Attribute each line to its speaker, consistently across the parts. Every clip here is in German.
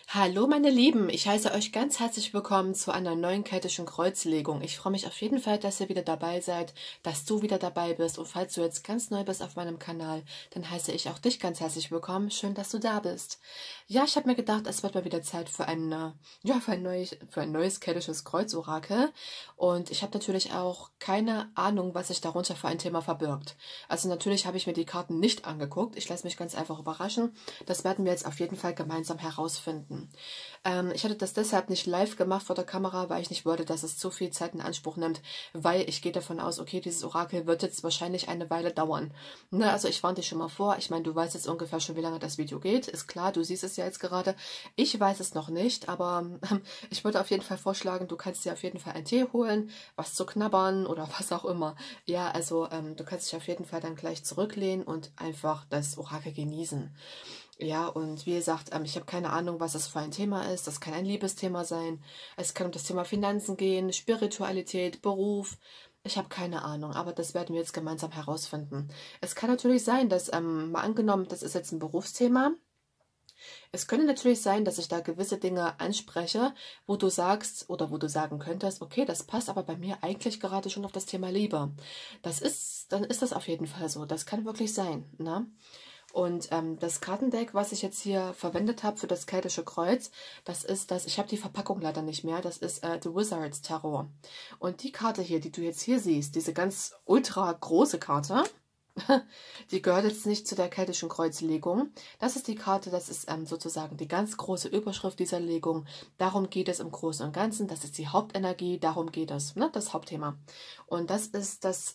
Speaker 1: Hallo meine Lieben, ich heiße euch ganz herzlich willkommen zu einer neuen keltischen Kreuzlegung. Ich freue mich auf jeden Fall, dass ihr wieder dabei seid, dass du wieder dabei bist, und falls du jetzt ganz neu bist auf meinem Kanal, dann heiße ich auch dich ganz herzlich willkommen. Schön, dass du da bist. Ja, ich habe mir gedacht, es wird mal wieder Zeit für für ein neues keltisches Kreuzorakel, und ich habe natürlich auch keine Ahnung, was sich darunter für ein Thema verbirgt. Also natürlich habe ich mir die Karten nicht angeguckt, ich lasse mich ganz einfach überraschen. Das werden wir jetzt auf jeden Fall gemeinsam herausfinden. Ich hatte das deshalb nicht live gemacht vor der Kamera, weil ich nicht wollte, dass es zu viel Zeit in Anspruch nimmt, weil ich gehe davon aus, okay, dieses Orakel wird jetzt wahrscheinlich eine Weile dauern. Ne, also ich warne dich schon mal vor, ich meine, du weißt jetzt ungefähr schon, wie lange das Video geht, ist klar, du siehst es ja jetzt gerade. Ich weiß es noch nicht, aber ich würde auf jeden Fall vorschlagen, du kannst dir auf jeden Fall einen Tee holen, was zu knabbern oder was auch immer. Ja, also du kannst dich auf jeden Fall dann gleich zurücklehnen und einfach das Orakel genießen. Ja, und wie gesagt, ich habe keine Ahnung, was das für ein Thema ist. Das kann ein Liebesthema sein. Es kann um das Thema Finanzen gehen, Spiritualität, Beruf. Ich habe keine Ahnung, aber das werden wir jetzt gemeinsam herausfinden. Es kann natürlich sein, dass, mal angenommen, das ist jetzt ein Berufsthema. Es könnte natürlich sein, dass ich da gewisse Dinge anspreche, wo du sagst oder wo du sagen könntest, okay, das passt aber bei mir eigentlich gerade schon auf das Thema Liebe. Dann ist das auf jeden Fall so. Das kann wirklich sein, ne? Und das Kartendeck, was ich jetzt hier verwendet habe für das keltische Kreuz, das ist das, ich habe die Verpackung leider nicht mehr, das ist The Wizard's Tarot. Und die Karte hier, die du jetzt hier siehst, diese ganz ultra große Karte, die gehört jetzt nicht zu der keltischen Kreuzlegung. Das ist die Karte, das ist sozusagen die ganz große Überschrift dieser Legung. Darum geht es im Großen und Ganzen, das ist die Hauptenergie, darum geht es, ne, das Hauptthema. Und das ist das,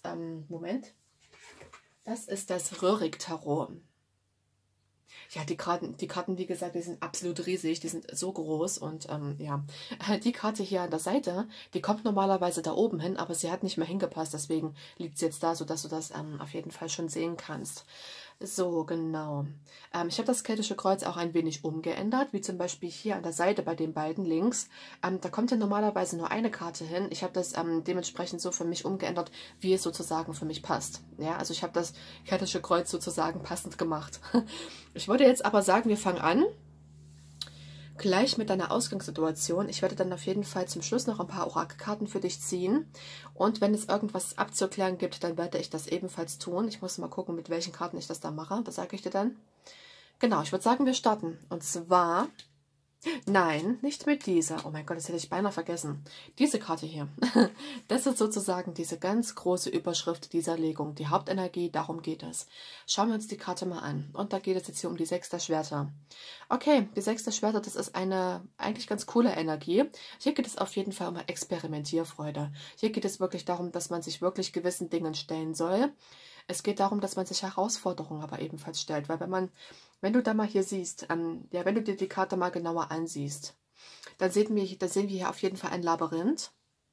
Speaker 1: das ist das Röhrig-Tarot. Ja, die Karten, wie gesagt, die sind absolut riesig, die sind so groß, und ja, die Karte hier an der Seite, die kommt normalerweise da oben hin, aber sie hat nicht mehr hingepasst, deswegen liegt sie jetzt da, sodass du das auf jeden Fall schon sehen kannst. So, genau. Ich habe das keltische Kreuz auch ein wenig umgeändert, wie zum Beispiel hier an der Seite bei den beiden links. Da kommt ja normalerweise nur eine Karte hin. Ich habe das dementsprechend so für mich umgeändert, wie es sozusagen für mich passt. Ja, also ich habe das keltische Kreuz sozusagen passend gemacht. Ich wollte jetzt aber sagen, wir fangen an. Gleich mit deiner Ausgangssituation. Ich werde dann auf jeden Fall zum Schluss noch ein paar Orakelkarten für dich ziehen. Und wenn es irgendwas abzuklären gibt, dann werde ich das ebenfalls tun. Ich muss mal gucken, mit welchen Karten ich das da mache. Das sage ich dir dann. Genau, ich würde sagen, wir starten. Und zwar... Nein, nicht mit dieser. Oh mein Gott, das hätte ich beinahe vergessen. Diese Karte hier. Das ist sozusagen diese ganz große Überschrift dieser Legung. Die Hauptenergie, darum geht es. Schauen wir uns die Karte mal an. Und da geht es jetzt hier um die 6 der Schwerter. Okay, die 6 der Schwerter, das ist eine eigentlich ganz coole Energie. Hier geht es auf jeden Fall um Experimentierfreude. Hier geht es wirklich darum, dass man sich wirklich gewissen Dingen stellen soll. Es geht darum, dass man sich Herausforderungen aber ebenfalls stellt, weil wenn du da mal hier siehst, ja, wenn du dir die Karte mal genauer ansiehst, dann sehen wir hier auf jeden Fall ein Labyrinth.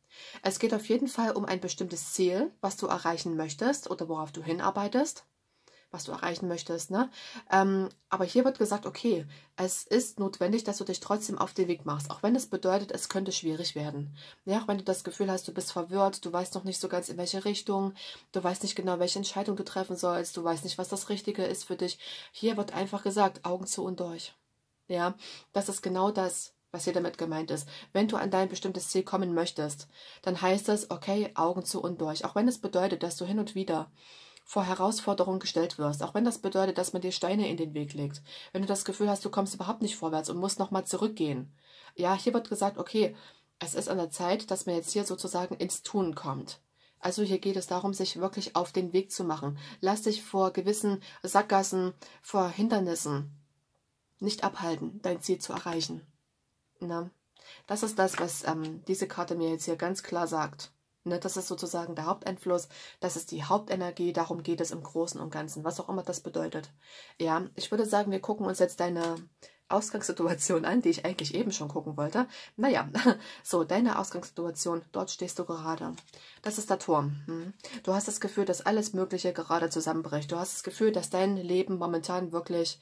Speaker 1: Es geht auf jeden Fall um ein bestimmtes Ziel, was du erreichen möchtest oder worauf du hinarbeitest, was du erreichen möchtest, ne? Aber hier wird gesagt, okay, es ist notwendig, dass du dich trotzdem auf den Weg machst, auch wenn es bedeutet, es könnte schwierig werden. Ja, auch wenn du das Gefühl hast, du bist verwirrt, du weißt noch nicht so ganz in welche Richtung, du weißt nicht genau, welche Entscheidung du treffen sollst, du weißt nicht, was das Richtige ist für dich. Hier wird einfach gesagt, Augen zu und durch. Ja, das ist genau das, was hier damit gemeint ist. Wenn du an dein bestimmtes Ziel kommen möchtest, dann heißt es, okay, Augen zu und durch. Auch wenn es bedeutet, dass du hin und wieder vor Herausforderungen gestellt wirst, auch wenn das bedeutet, dass man dir Steine in den Weg legt, wenn du das Gefühl hast, du kommst überhaupt nicht vorwärts und musst nochmal zurückgehen. Ja, hier wird gesagt, okay, es ist an der Zeit, dass man jetzt hier sozusagen ins Tun kommt. Also hier geht es darum, sich wirklich auf den Weg zu machen. Lass dich vor gewissen Sackgassen, vor Hindernissen nicht abhalten, dein Ziel zu erreichen. Na, das ist das, was diese Karte mir jetzt hier ganz klar sagt. Ne, das ist sozusagen der Haupteinfluss, das ist die Hauptenergie, darum geht es im Großen und Ganzen, was auch immer das bedeutet. Ja, ich würde sagen, wir gucken uns jetzt deine Ausgangssituation an, die ich eigentlich eben schon gucken wollte. Naja, so, deine Ausgangssituation, dort stehst du gerade. Das ist der Turm. Du hast das Gefühl, dass alles Mögliche gerade zusammenbricht. Du hast das Gefühl, dass dein Leben momentan wirklich...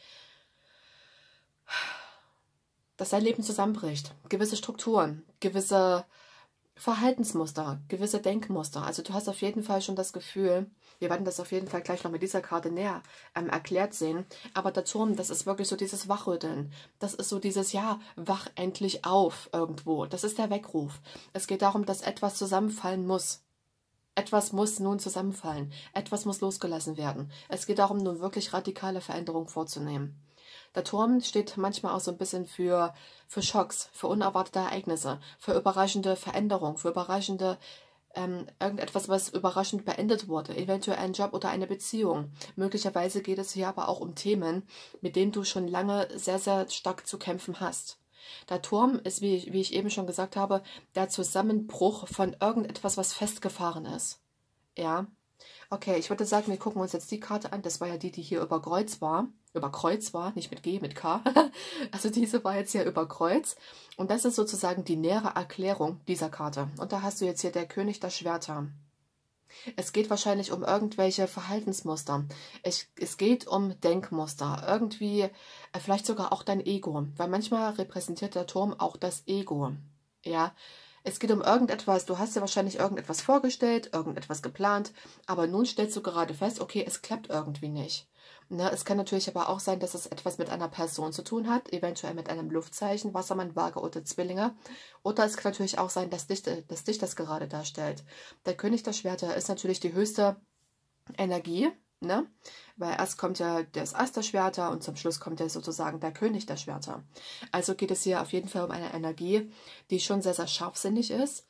Speaker 1: dass dein Leben zusammenbricht. Gewisse Strukturen, gewisse Verhaltensmuster, gewisse Denkmuster. Also du hast auf jeden Fall schon das Gefühl, wir werden das auf jeden Fall gleich noch mit dieser Karte näher erklärt sehen, aber der Turm, das ist wirklich so dieses Wachrütteln. Das ist so dieses, ja, wach endlich auf irgendwo. Das ist der Weckruf. Es geht darum, dass etwas zusammenfallen muss. Etwas muss nun zusammenfallen. Etwas muss losgelassen werden. Es geht darum, nun wirklich radikale Veränderungen vorzunehmen. Der Turm steht manchmal auch so ein bisschen für Schocks, für unerwartete Ereignisse, für überraschende Veränderungen, für überraschende, irgendetwas, was überraschend beendet wurde, eventuell ein Job oder eine Beziehung. Möglicherweise geht es hier aber auch um Themen, mit denen du schon lange sehr, sehr stark zu kämpfen hast. Der Turm ist, wie ich eben schon gesagt habe, der Zusammenbruch von irgendetwas, was festgefahren ist. Ja. Okay, ich würde sagen, wir gucken uns jetzt die Karte an. Das war ja die, die hier über Kreuz war. Über Kreuz war, nicht mit G, mit K. Also diese war jetzt hier über Kreuz. Und das ist sozusagen die nähere Erklärung dieser Karte. Und da hast du jetzt hier der König der Schwerter. Es geht wahrscheinlich um irgendwelche Verhaltensmuster. Es geht um Denkmuster. Irgendwie, vielleicht sogar auch dein Ego. Weil manchmal repräsentiert der Turm auch das Ego. Ja. Es geht um irgendetwas, du hast dir wahrscheinlich irgendetwas vorgestellt, irgendetwas geplant, aber nun stellst du gerade fest, okay, es klappt irgendwie nicht. Ne, es kann natürlich aber auch sein, dass es etwas mit einer Person zu tun hat, eventuell mit einem Luftzeichen, Wassermann, Waage oder Zwillinge. Oder es kann natürlich auch sein, dass dich das gerade darstellt. Der König der Schwerter ist natürlich die höchste Energie, ne? Weil erst kommt ja das Ass der Schwerter und zum Schluss kommt ja sozusagen der König der Schwerter. Also geht es hier auf jeden Fall um eine Energie, die schon sehr, sehr scharfsinnig ist.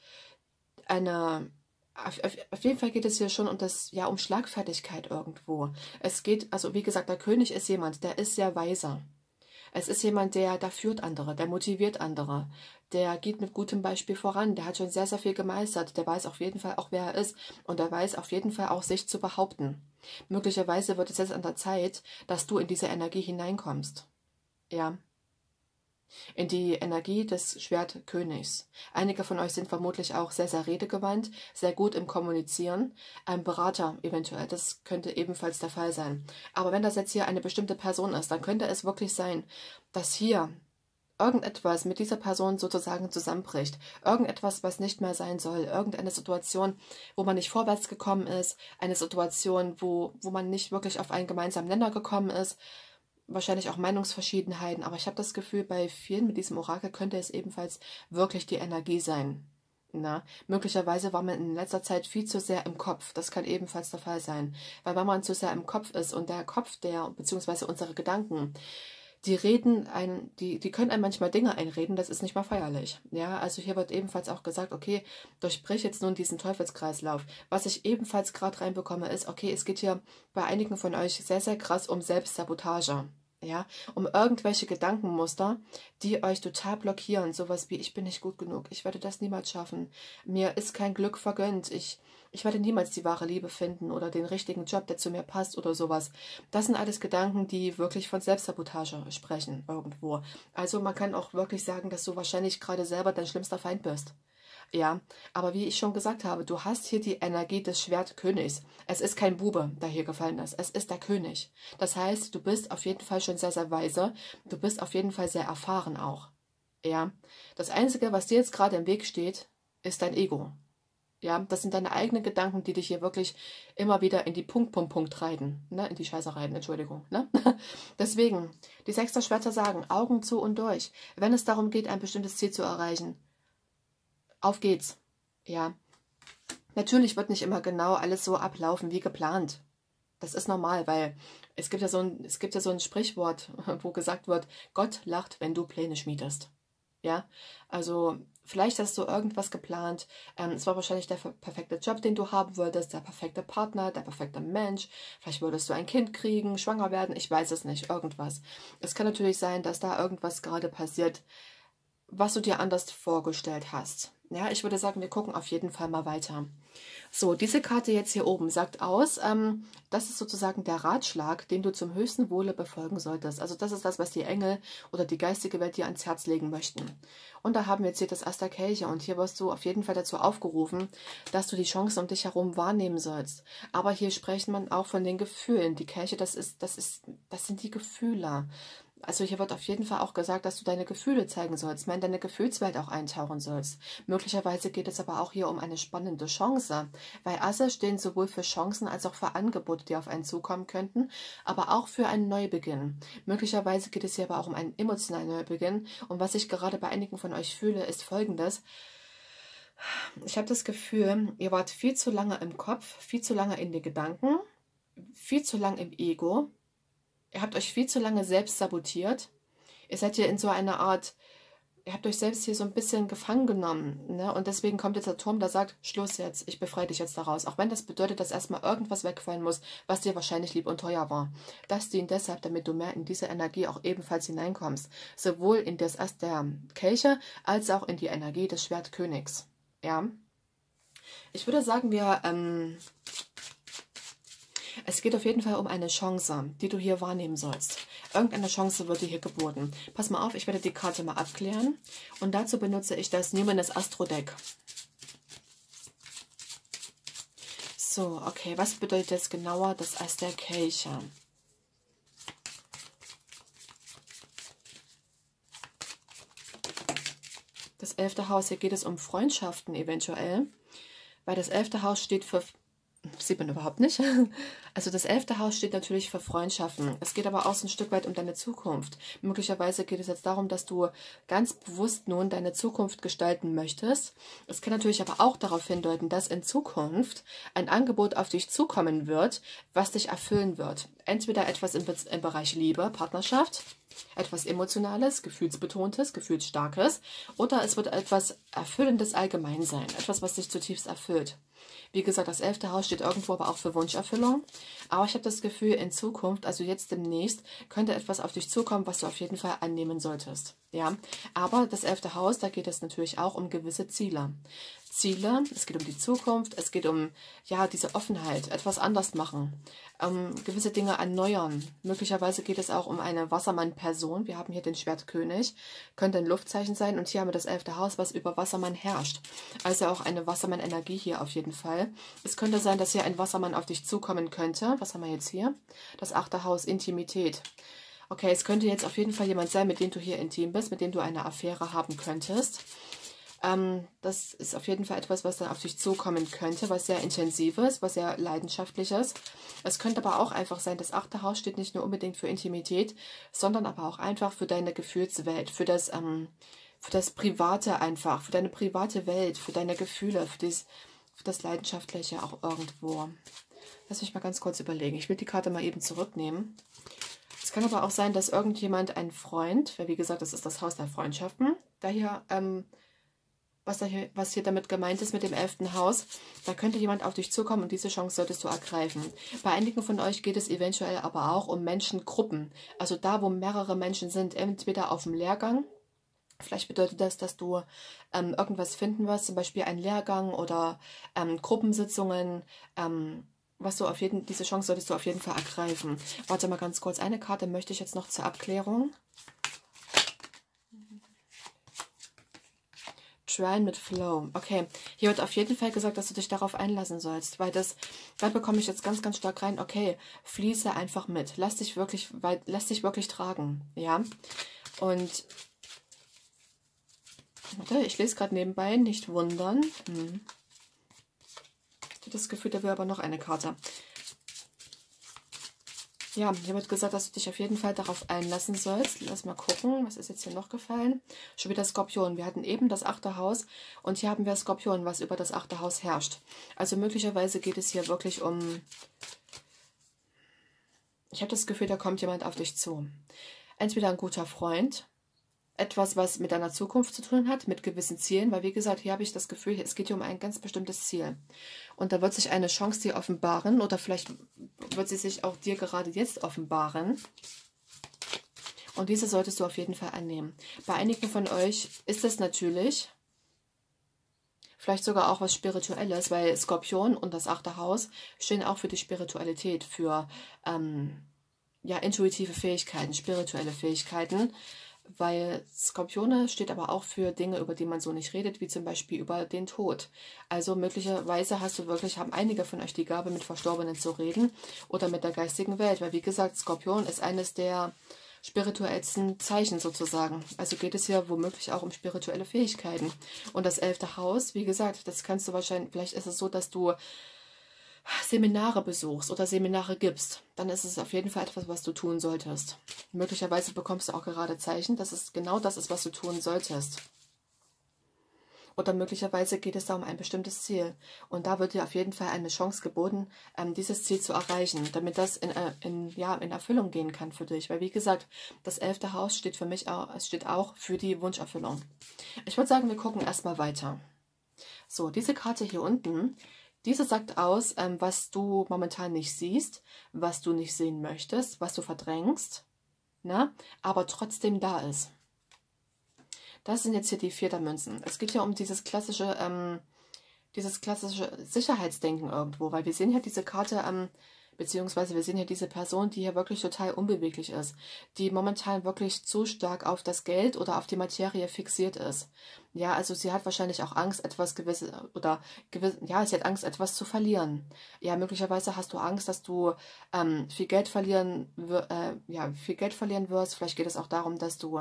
Speaker 1: Auf jeden Fall geht es hier schon um das, ja, um Schlagfertigkeit irgendwo. Es geht, also wie gesagt, der König ist jemand, der ist sehr weise. Es ist jemand, der führt andere, der motiviert andere, der geht mit gutem Beispiel voran, der hat schon sehr, sehr viel gemeistert, der weiß auf jeden Fall auch, wer er ist und der weiß auf jeden Fall auch, sich zu behaupten. Möglicherweise wird es jetzt an der Zeit, dass du in diese Energie hineinkommst. Ja, in die Energie des Schwertkönigs. Einige von euch sind vermutlich auch sehr, sehr redegewandt, sehr gut im Kommunizieren. Ein Berater eventuell, das könnte ebenfalls der Fall sein. Aber wenn das jetzt hier eine bestimmte Person ist, dann könnte es wirklich sein, dass hier irgendetwas mit dieser Person sozusagen zusammenbricht. Irgendetwas, was nicht mehr sein soll. Irgendeine Situation, wo man nicht vorwärts gekommen ist. Eine Situation, wo man nicht wirklich auf einen gemeinsamen Nenner gekommen ist. Wahrscheinlich auch Meinungsverschiedenheiten, aber ich habe das Gefühl, bei vielen mit diesem Orakel könnte es ebenfalls wirklich die Energie sein. Na, möglicherweise war man in letzter Zeit viel zu sehr im Kopf. Das kann ebenfalls der Fall sein. Weil wenn man zu sehr im Kopf ist und der Kopf, beziehungsweise unsere Gedanken, die können einem manchmal Dinge einreden, das ist nicht mal feierlich. Ja, also hier wird ebenfalls auch gesagt, okay, durchbrich jetzt nun diesen Teufelskreislauf. Was ich ebenfalls gerade reinbekomme, ist, okay, es geht hier bei einigen von euch sehr, sehr krass um Selbstsabotage. Ja, um irgendwelche Gedankenmuster, die euch total blockieren. Sowas wie, ich bin nicht gut genug, ich werde das niemals schaffen, mir ist kein Glück vergönnt, ich werde niemals die wahre Liebe finden oder den richtigen Job, der zu mir passt oder sowas. Das sind alles Gedanken, die wirklich von Selbstsabotage sprechen irgendwo. Also man kann auch wirklich sagen, dass du wahrscheinlich gerade selber dein schlimmster Feind bist. Ja, aber wie ich schon gesagt habe, du hast hier die Energie des Schwertkönigs. Es ist kein Bube, der hier gefallen ist. Es ist der König. Das heißt, du bist auf jeden Fall schon sehr, sehr weise. Du bist auf jeden Fall sehr erfahren auch. Ja, das Einzige, was dir jetzt gerade im Weg steht, ist dein Ego. Ja, das sind deine eigenen Gedanken, die dich hier wirklich immer wieder in die Punkt reiten. Ne? In die Scheiße reiten, Entschuldigung. Ne? Deswegen, die Sechster Schwerter sagen, Augen zu und durch. Wenn es darum geht, ein bestimmtes Ziel zu erreichen, auf geht's. Ja, natürlich wird nicht immer genau alles so ablaufen wie geplant. Das ist normal, weil es gibt ja so ein Sprichwort, wo gesagt wird, Gott lacht, wenn du Pläne schmiedest. Ja, also vielleicht hast du irgendwas geplant. Es war wahrscheinlich der perfekte Job, den du haben wolltest, der perfekte Partner, der perfekte Mensch. Vielleicht wolltest du ein Kind kriegen, schwanger werden, ich weiß es nicht, irgendwas. Es kann natürlich sein, dass da irgendwas gerade passiert, was du dir anders vorgestellt hast. Ja, ich würde sagen, wir gucken auf jeden Fall mal weiter. So, diese Karte jetzt hier oben sagt aus, das ist sozusagen der Ratschlag, den du zum höchsten Wohle befolgen solltest. Also das ist das, was die Engel oder die geistige Welt dir ans Herz legen möchten. Und da haben wir jetzt hier das Ass der Kelche und hier wirst du auf jeden Fall dazu aufgerufen, dass du die Chancen um dich herum wahrnehmen sollst. Aber hier spricht man auch von den Gefühlen. Die Kelche, das sind die Gefühle. Also hier wird auf jeden Fall auch gesagt, dass du deine Gefühle zeigen sollst, mehr in deine Gefühlswelt auch eintauchen sollst. Möglicherweise geht es aber auch hier um eine spannende Chance, weil Asse stehen sowohl für Chancen als auch für Angebote, die auf einen zukommen könnten, aber auch für einen Neubeginn. Möglicherweise geht es hier aber auch um einen emotionalen Neubeginn. Und was ich gerade bei einigen von euch fühle, ist Folgendes. Ich habe das Gefühl, ihr wart viel zu lange im Kopf, viel zu lange in den Gedanken, viel zu lange im Ego. Ihr habt euch viel zu lange selbst sabotiert. Ihr seid hier in so einer Art, ihr habt euch selbst hier so ein bisschen gefangen genommen. Ne? Und deswegen kommt jetzt der Turm, der sagt, Schluss jetzt, ich befreie dich jetzt daraus. Auch wenn das bedeutet, dass erstmal irgendwas wegfallen muss, was dir wahrscheinlich lieb und teuer war. Das dient deshalb, damit du mehr in diese Energie auch ebenfalls hineinkommst. Sowohl in das Ast der Kelche, als auch in die Energie des Schwertkönigs. Ja, ich würde sagen, es geht auf jeden Fall um eine Chance, die du hier wahrnehmen sollst. Irgendeine Chance wird dir hier geboten. Pass mal auf, ich werde die Karte mal abklären. Und dazu benutze ich das Numinous Astro Deck. So, okay, was bedeutet jetzt genauer das Ass der Kelche? Das 11. Haus, hier geht es um Freundschaften eventuell, weil das 11. Haus steht für, sieht man überhaupt nicht, also das 11. Haus steht natürlich für Freundschaften. Es geht aber auch so ein Stück weit um deine Zukunft. Möglicherweise geht es jetzt darum, dass du ganz bewusst nun deine Zukunft gestalten möchtest. Es kann natürlich aber auch darauf hindeuten, dass in Zukunft ein Angebot auf dich zukommen wird, was dich erfüllen wird. Entweder etwas im Bereich Liebe, Partnerschaft, etwas Emotionales, Gefühlsbetontes, Gefühlsstarkes, oder es wird etwas Erfüllendes allgemein sein, etwas, was dich zutiefst erfüllt. Wie gesagt, das 11. Haus steht irgendwo aber auch für Wunscherfüllung. Aber ich habe das Gefühl, in Zukunft, also jetzt demnächst, könnte etwas auf dich zukommen, was du auf jeden Fall annehmen solltest. Ja, aber das 11. Haus, da geht es natürlich auch um gewisse Ziele. Es geht um die Zukunft, es geht um, ja, diese Offenheit, etwas anders machen, gewisse Dinge erneuern. Möglicherweise geht es auch um eine Wassermann-Person. Wir haben hier den Schwertkönig, könnte ein Luftzeichen sein. Und hier haben wir das 11. Haus, was über Wassermann herrscht. Also auch eine Wassermann-Energie hier auf jeden Fall. Es könnte sein, dass hier ein Wassermann auf dich zukommen könnte. Was haben wir jetzt hier? Das 8. Haus, Intimität. Okay, es könnte jetzt auf jeden Fall jemand sein, mit dem du hier intim bist, mit dem du eine Affäre haben könntest. Das ist auf jeden Fall etwas, was dann auf dich zukommen könnte, was sehr intensives, was sehr leidenschaftliches. Es könnte aber auch einfach sein, das 8. Haus steht nicht nur unbedingt für Intimität, sondern aber auch einfach für deine Gefühlswelt, für das Private einfach, für deine private Welt, für deine Gefühle, für das Leidenschaftliche auch irgendwo. Lass mich mal ganz kurz überlegen. Ich will die Karte mal eben zurücknehmen. Es kann aber auch sein, dass irgendjemand, ein Freund, weil wie gesagt, das ist das Haus der Freundschaften, da hier was hier damit gemeint ist mit dem 11. Haus, da könnte jemand auf dich zukommen und diese Chance solltest du ergreifen. Bei einigen von euch geht es eventuell aber auch um Menschengruppen. Also da, wo mehrere Menschen sind, entweder auf dem Lehrgang. Vielleicht bedeutet das, dass du irgendwas finden wirst, zum Beispiel einen Lehrgang oder Gruppensitzungen, diese Chance solltest du auf jeden Fall ergreifen. Warte mal ganz kurz, eine Karte möchte ich jetzt noch zur Abklärung. Shrine mit Flow. Okay, hier wird auf jeden Fall gesagt, dass du dich darauf einlassen sollst, weil da bekomme ich jetzt ganz, ganz stark rein, okay, fließe einfach mit. Lass dich wirklich tragen, ja. Und, warte, ich lese gerade nebenbei, nicht wundern. Ich habe das Gefühl, da wäre aber noch eine Karte. Ja, hier wird gesagt, dass du dich auf jeden Fall darauf einlassen sollst. Lass mal gucken, was ist jetzt hier noch gefallen? Schon wieder Skorpion. Wir hatten eben das 8. Haus und hier haben wir Skorpion, was über das 8. Haus herrscht. Also möglicherweise geht es hier wirklich um... Ich habe das Gefühl, da kommt jemand auf dich zu. Entweder ein guter Freund, etwas, was mit deiner Zukunft zu tun hat, mit gewissen Zielen, weil wie gesagt, hier habe ich das Gefühl, es geht hier um ein ganz bestimmtes Ziel. Und da wird sich eine Chance dir offenbaren oder vielleicht wird sie sich auch dir gerade jetzt offenbaren. Und diese solltest du auf jeden Fall annehmen. Bei einigen von euch ist es natürlich vielleicht sogar auch was Spirituelles, weil Skorpion und das 8. Haus stehen auch für die Spiritualität, für ja, intuitive Fähigkeiten, spirituelle Fähigkeiten. Weil Skorpione steht aber auch für Dinge, über die man so nicht redet, wie zum Beispiel über den Tod. Also möglicherweise haben einige von euch die Gabe, mit Verstorbenen zu reden oder mit der geistigen Welt. Weil wie gesagt, Skorpion ist eines der spirituellsten Zeichen sozusagen. Also geht es hier womöglich auch um spirituelle Fähigkeiten. Und das 11. Haus, wie gesagt, das kannst du wahrscheinlich, vielleicht ist es so, dass du Seminare besuchst oder Seminare gibst. Dann ist es auf jeden Fall etwas, was du tun solltest. Möglicherweise bekommst du auch gerade Zeichen, dass es genau das ist, was du tun solltest. Oder möglicherweise geht es da um ein bestimmtes Ziel. Und da wird dir auf jeden Fall eine Chance geboten, dieses Ziel zu erreichen, damit das in Erfüllung gehen kann für dich. Weil wie gesagt, das 11. Haus steht für mich auch, es steht auch für die Wunscherfüllung. Ich würde sagen, wir gucken erstmal weiter. So, diese Karte hier unten, diese sagt aus, was du momentan nicht siehst, was du nicht sehen möchtest, was du verdrängst, ne? Aber trotzdem da ist. Das sind jetzt hier die 4 der Münzen. Es geht ja um dieses klassische Sicherheitsdenken irgendwo, weil wir sehen hier diese Karte, beziehungsweise wir sehen hier diese Person, die hier wirklich total unbeweglich ist, die momentan wirklich zu stark auf das Geld oder auf die Materie fixiert ist. Ja, also sie hat wahrscheinlich auch Angst, sie hat Angst, etwas zu verlieren. Ja, möglicherweise hast du Angst, dass du viel Geld verlieren wirst. Vielleicht geht es auch darum, dass du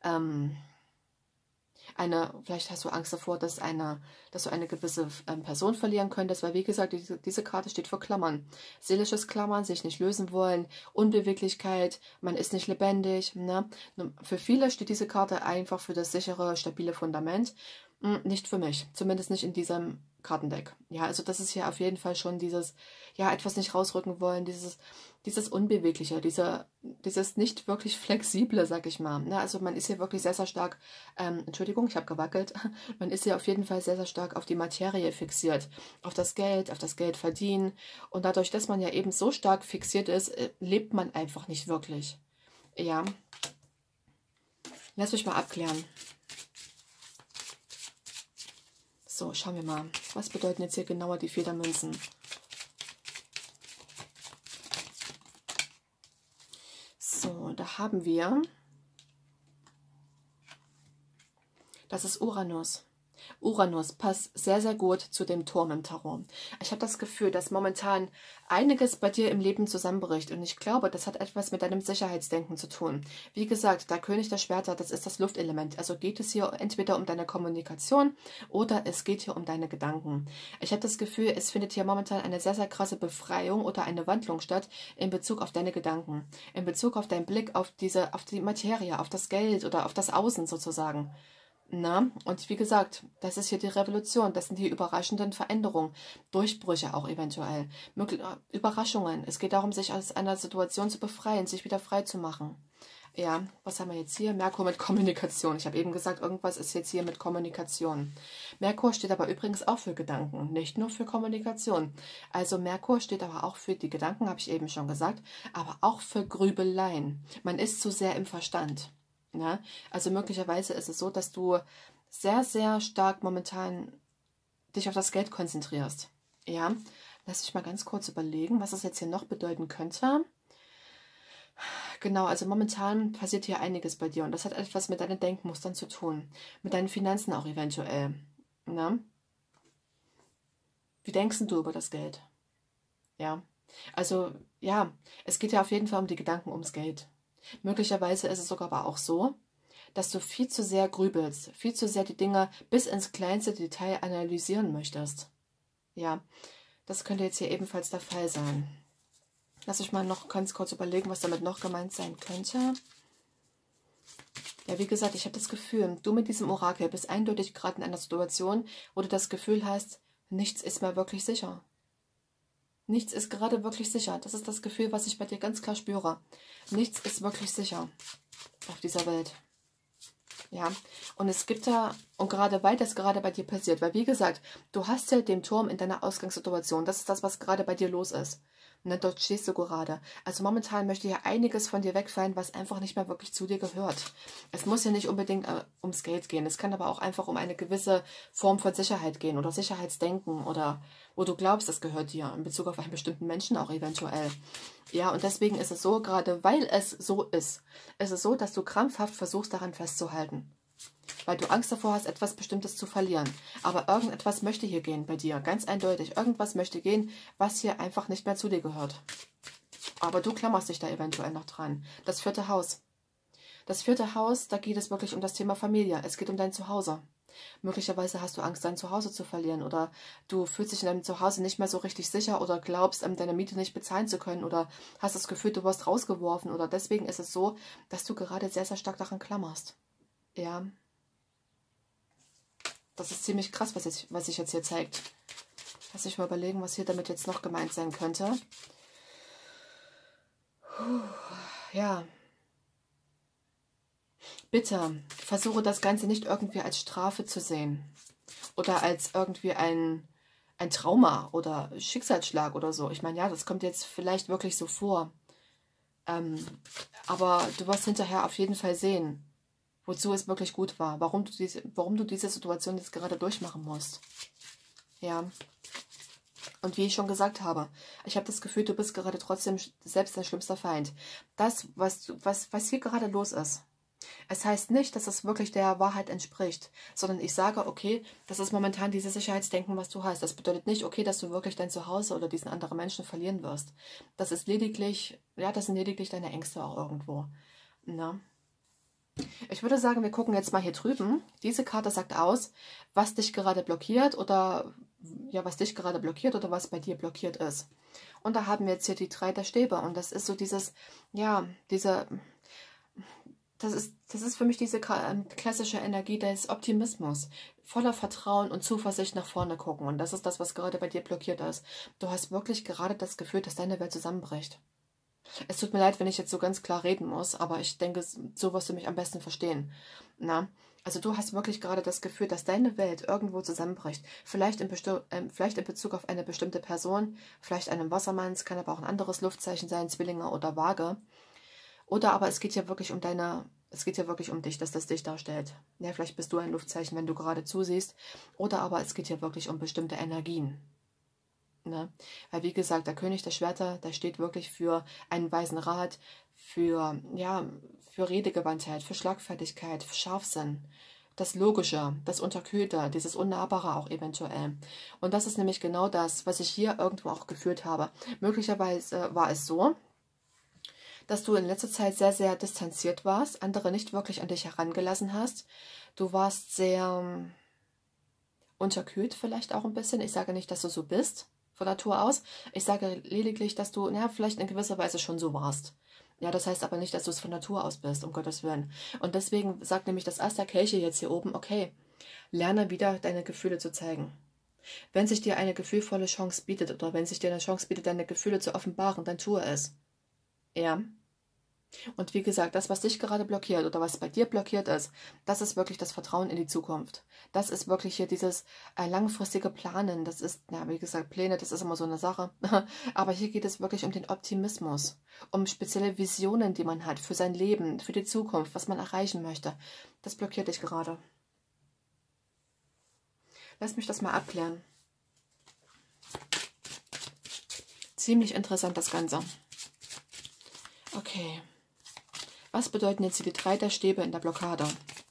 Speaker 1: vielleicht hast du Angst davor, dass du eine gewisse Person verlieren könntest, weil wie gesagt, diese Karte steht für Klammern. Seelisches Klammern, sich nicht lösen wollen, Unbeweglichkeit, man ist nicht lebendig. Ne? Für viele steht diese Karte einfach für das sichere, stabile Fundament. Nicht für mich, zumindest nicht in diesem Kartendeck. Ja, also das ist hier auf jeden Fall schon dieses, ja, etwas nicht rausrücken wollen, dieses Unbewegliche, dieses nicht wirklich Flexible, sag ich mal. Ne? Also man ist hier wirklich sehr, sehr stark, Entschuldigung, ich habe gewackelt, man ist hier auf jeden Fall sehr, sehr stark auf die Materie fixiert, auf das Geld verdienen. Und dadurch, dass man ja eben so stark fixiert ist, lebt man einfach nicht wirklich. Ja, lass mich mal abklären. So, schauen wir mal. Was bedeuten jetzt hier genauer die 4 der Münzen? So, da haben wir, das ist Uranus. Uranus passt sehr, sehr gut zu dem Turm im Tarot. Ich habe das Gefühl, dass momentan einiges bei dir im Leben zusammenbricht und ich glaube, das hat etwas mit deinem Sicherheitsdenken zu tun. Wie gesagt, der König der Schwerter, das ist das Luftelement. Also geht es hier entweder um deine Kommunikation oder es geht hier um deine Gedanken. Ich habe das Gefühl, es findet hier momentan eine sehr, sehr krasse Befreiung oder eine Wandlung statt in Bezug auf deine Gedanken, in Bezug auf deinen Blick auf die Materie, auf das Geld oder auf das Außen sozusagen. Na, und wie gesagt, das ist hier die Revolution, das sind die überraschenden Veränderungen, Durchbrüche auch eventuell, Überraschungen. Es geht darum, sich aus einer Situation zu befreien, sich wieder frei zu machen. Ja, was haben wir jetzt hier? Merkur mit Kommunikation. Ich habe eben gesagt, irgendwas ist jetzt hier mit Kommunikation. Merkur steht aber übrigens auch für Gedanken, nicht nur für Kommunikation. Also Merkur steht aber auch für die Gedanken, habe ich eben schon gesagt, aber auch für Grübeleien. Man ist zu sehr im Verstand. Ja, also möglicherweise ist es so, dass du sehr, sehr stark momentan dich auf das Geld konzentrierst. Ja, lass mich mal ganz kurz überlegen, was das jetzt hier noch bedeuten könnte. Genau, also momentan passiert hier einiges bei dir und das hat etwas mit deinen Denkmustern zu tun, mit deinen Finanzen auch eventuell. Ja? Wie denkst du über das Geld? Ja, also ja, es geht ja auf jeden Fall um die Gedanken ums Geld. Möglicherweise ist es sogar aber auch so, dass du viel zu sehr grübelst, viel zu sehr die Dinge bis ins kleinste Detail analysieren möchtest. Ja, das könnte jetzt hier ebenfalls der Fall sein. Lass mich mal noch ganz kurz überlegen, was damit noch gemeint sein könnte. Ja, wie gesagt, ich habe das Gefühl, du mit diesem Orakel bist eindeutig gerade in einer Situation, wo du das Gefühl hast, nichts ist mehr wirklich sicher. Nichts ist gerade wirklich sicher. Das ist das Gefühl, was ich bei dir ganz klar spüre. Nichts ist wirklich sicher auf dieser Welt. Ja, und es gibt da, und gerade weil das gerade bei dir passiert, weil wie gesagt, du hast ja den Turm in deiner Ausgangssituation. Das ist das, was gerade bei dir los ist. Ne, dort stehst du gerade. Also momentan möchte ja einiges von dir wegfallen, was einfach nicht mehr wirklich zu dir gehört. Es muss ja nicht unbedingt ums Geld gehen. Es kann aber auch einfach um eine gewisse Form von Sicherheit gehen oder Sicherheitsdenken oder wo du glaubst, es gehört dir in Bezug auf einen bestimmten Menschen auch eventuell. Ja, und deswegen ist es so, gerade weil es so ist es so, dass du krampfhaft versuchst, daran festzuhalten. Weil du Angst davor hast, etwas Bestimmtes zu verlieren. Aber irgendetwas möchte hier gehen bei dir, ganz eindeutig. Irgendwas möchte gehen, was hier einfach nicht mehr zu dir gehört. Aber du klammerst dich da eventuell noch dran. Das 4. Haus. Das 4. Haus, da geht es wirklich um das Thema Familie. Es geht um dein Zuhause. Möglicherweise hast du Angst, dein Zuhause zu verlieren oder du fühlst dich in deinem Zuhause nicht mehr so richtig sicher oder glaubst, deine Miete nicht bezahlen zu können oder hast das Gefühl, du wirst rausgeworfen oder deswegen ist es so, dass du gerade sehr, sehr stark daran klammerst. Ja, das ist ziemlich krass, was sich jetzt hier zeigt. Lass mich mal überlegen, was hier damit jetzt noch gemeint sein könnte. Ja. Bitte, versuche das Ganze nicht irgendwie als Strafe zu sehen. Oder als irgendwie ein Trauma oder Schicksalsschlag oder so. Ich meine, ja, das kommt jetzt vielleicht wirklich so vor. Aber du wirst hinterher auf jeden Fall sehen, wozu es wirklich gut war. Warum du diese Situation jetzt gerade durchmachen musst. Ja. Und wie ich schon gesagt habe, ich habe das Gefühl, du bist gerade trotzdem selbst dein schlimmster Feind. Das, was hier gerade los ist, es heißt nicht, dass es wirklich der Wahrheit entspricht, sondern ich sage, okay, das ist momentan dieses Sicherheitsdenken, was du hast. Das bedeutet nicht, okay, dass du wirklich dein Zuhause oder diesen anderen Menschen verlieren wirst. Das ist lediglich, ja, das sind lediglich deine Ängste auch irgendwo. Na? Ich würde sagen, wir gucken jetzt mal hier drüben. Diese Karte sagt aus, was dich gerade blockiert oder ja, was dich gerade blockiert oder was bei dir blockiert ist. Und da haben wir jetzt hier die 3 der Stäbe und das ist so dieses, ja, das ist für mich diese klassische Energie des Optimismus. Voller Vertrauen und Zuversicht nach vorne gucken. Und das ist das, was gerade bei dir blockiert ist. Du hast wirklich gerade das Gefühl, dass deine Welt zusammenbricht. Es tut mir leid, wenn ich jetzt so ganz klar reden muss, aber ich denke, so wirst du mich am besten verstehen. Na? Also du hast wirklich gerade das Gefühl, dass deine Welt irgendwo zusammenbricht. Vielleicht in Bezug auf eine bestimmte Person, vielleicht einen Wassermann, es kann aber auch ein anderes Luftzeichen sein, Zwillinge oder Waage. Oder aber es geht ja wirklich um dich, dass das dich darstellt. Ja, vielleicht bist du ein Luftzeichen, wenn du gerade zusiehst. Oder aber es geht ja wirklich um bestimmte Energien. Ne? Weil wie gesagt, der König der Schwerter, der steht wirklich für einen weisen Rat, für Redegewandtheit, für Schlagfertigkeit, für Scharfsinn. Das Logische, das Unterkühlte, dieses Unnahbare auch eventuell. Und das ist nämlich genau das, was ich hier irgendwo auch gefühlt habe. Möglicherweise war es so, dass du in letzter Zeit sehr, sehr distanziert warst, andere nicht wirklich an dich herangelassen hast. Du warst sehr unterkühlt vielleicht auch ein bisschen. Ich sage nicht, dass du so bist, von Natur aus. Ich sage lediglich, dass du, vielleicht in gewisser Weise schon so warst. Ja, das heißt aber nicht, dass du es von Natur aus bist, um Gottes Willen. Und deswegen sagt nämlich das Ass der Kelche jetzt hier oben, okay, lerne wieder deine Gefühle zu zeigen. Wenn sich dir eine gefühlvolle Chance bietet oder wenn sich dir eine Chance bietet, deine Gefühle zu offenbaren, dann tue es. Ja. Und wie gesagt, das, was dich gerade blockiert oder was bei dir blockiert ist, das ist wirklich das Vertrauen in die Zukunft. Das ist wirklich hier dieses langfristige Planen. Das ist, ja, wie gesagt, Pläne, das ist immer so eine Sache. Aber hier geht es wirklich um den Optimismus, um spezielle Visionen, die man hat für sein Leben, für die Zukunft, was man erreichen möchte. Das blockiert dich gerade. Lass mich das mal abklären. Ziemlich interessant das Ganze. Okay. Was bedeuten jetzt die 3 der Stäbe in der Blockade?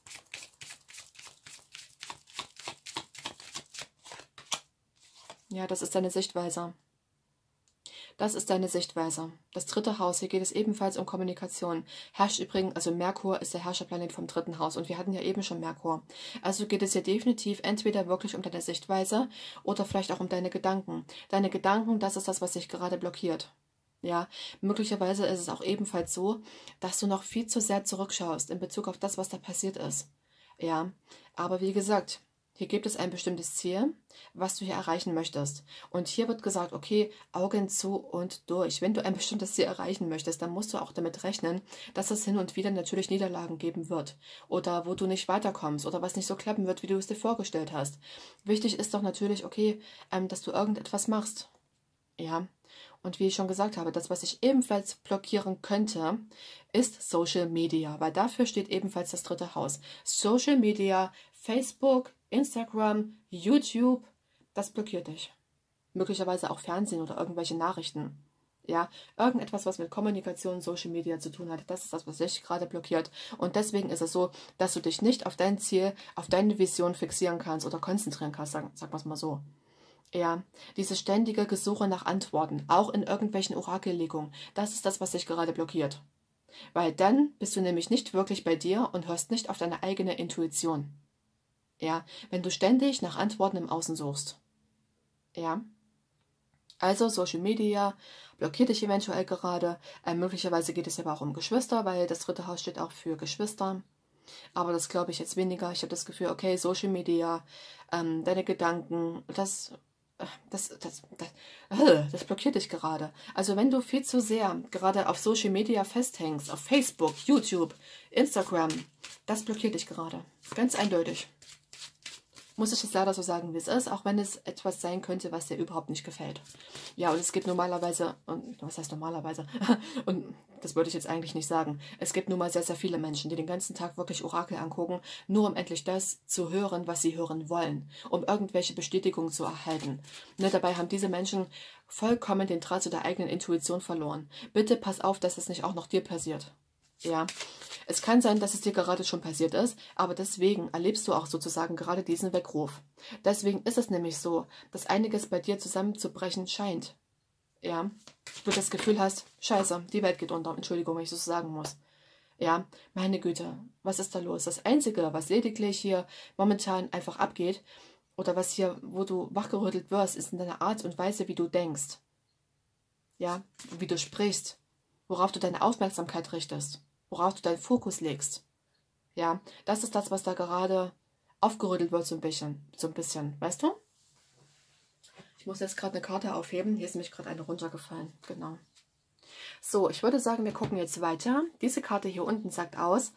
Speaker 1: Ja, das ist deine Sichtweise. Das ist deine Sichtweise. Das 3. Haus, hier geht es ebenfalls um Kommunikation. Herrscht übrigens, also Merkur ist der Herrscherplanet vom 3. Haus und wir hatten ja eben schon Merkur. Also geht es hier definitiv entweder wirklich um deine Sichtweise oder vielleicht auch um deine Gedanken. Deine Gedanken, das ist das, was dich gerade blockiert. Ja, möglicherweise ist es auch ebenfalls so, dass du noch viel zu sehr zurückschaust in Bezug auf das, was da passiert ist. Ja, aber wie gesagt, hier gibt es ein bestimmtes Ziel, was du hier erreichen möchtest. Und hier wird gesagt, okay, Augen zu und durch. Wenn du ein bestimmtes Ziel erreichen möchtest, dann musst du auch damit rechnen, dass es hin und wieder natürlich Niederlagen geben wird. Oder wo du nicht weiterkommst oder was nicht so klappen wird, wie du es dir vorgestellt hast. Wichtig ist doch natürlich, okay, dass du irgendetwas machst. Ja. Und wie ich schon gesagt habe, das, was ich ebenfalls blockieren könnte, ist Social Media, weil dafür steht ebenfalls das 3. Haus. Social Media, Facebook, Instagram, YouTube, das blockiert dich. Möglicherweise auch Fernsehen oder irgendwelche Nachrichten. Ja, irgendetwas, was mit Kommunikation, Social Media zu tun hat, das ist das, was dich gerade blockiert. Und deswegen ist es so, dass du dich nicht auf dein Ziel, auf deine Vision fixieren kannst oder konzentrieren kannst, sagen wir es mal so. Ja, dieses ständige Gesuche nach Antworten, auch in irgendwelchen Orakellegungen, das ist das, was dich gerade blockiert. Weil dann bist du nämlich nicht wirklich bei dir und hörst nicht auf deine eigene Intuition. Ja, wenn du ständig nach Antworten im Außen suchst. Ja, also Social Media blockiert dich eventuell gerade. Möglicherweise geht es aber auch um Geschwister, weil das dritte Haus steht auch für Geschwister. Aber das glaube ich jetzt weniger. Ich habe das Gefühl, okay, Social Media, deine Gedanken, das blockiert dich gerade. Also wenn du viel zu sehr gerade auf Social Media festhängst, auf Facebook, YouTube, Instagram, das blockiert dich gerade. Ganz eindeutig. Muss ich jetzt leider so sagen, wie es ist, auch wenn es etwas sein könnte, was dir überhaupt nicht gefällt. Ja, und es gibt normalerweise, und was heißt normalerweise? Und das wollte ich jetzt eigentlich nicht sagen. Es gibt nun mal sehr, sehr viele Menschen, die den ganzen Tag wirklich Orakel angucken, nur um endlich das zu hören, was sie hören wollen, um irgendwelche Bestätigungen zu erhalten. Ne, dabei haben diese Menschen vollkommen den Draht zu der eigenen Intuition verloren. Bitte pass auf, dass es nicht auch noch dir passiert. Ja, es kann sein, dass es dir gerade schon passiert ist, aber deswegen erlebst du auch sozusagen gerade diesen Weckruf. Deswegen ist es nämlich so, dass einiges bei dir zusammenzubrechen scheint. Ja, du das Gefühl hast, scheiße, die Welt geht unter. Entschuldigung, wenn ich das so sagen muss. Ja, meine Güte, was ist da los? Das Einzige, was lediglich hier momentan einfach abgeht, oder was hier, wo du wachgerüttelt wirst, ist in deiner Art und Weise, wie du denkst. Ja, wie du sprichst, worauf du deine Aufmerksamkeit richtest, worauf du deinen Fokus legst. Ja, das ist das, was da gerade aufgerüttelt wird, so ein bisschen, weißt du? Ich muss jetzt gerade eine Karte aufheben. Hier ist nämlich gerade eine runtergefallen. Genau. So, ich würde sagen, wir gucken jetzt weiter. Diese Karte hier unten sagt aus,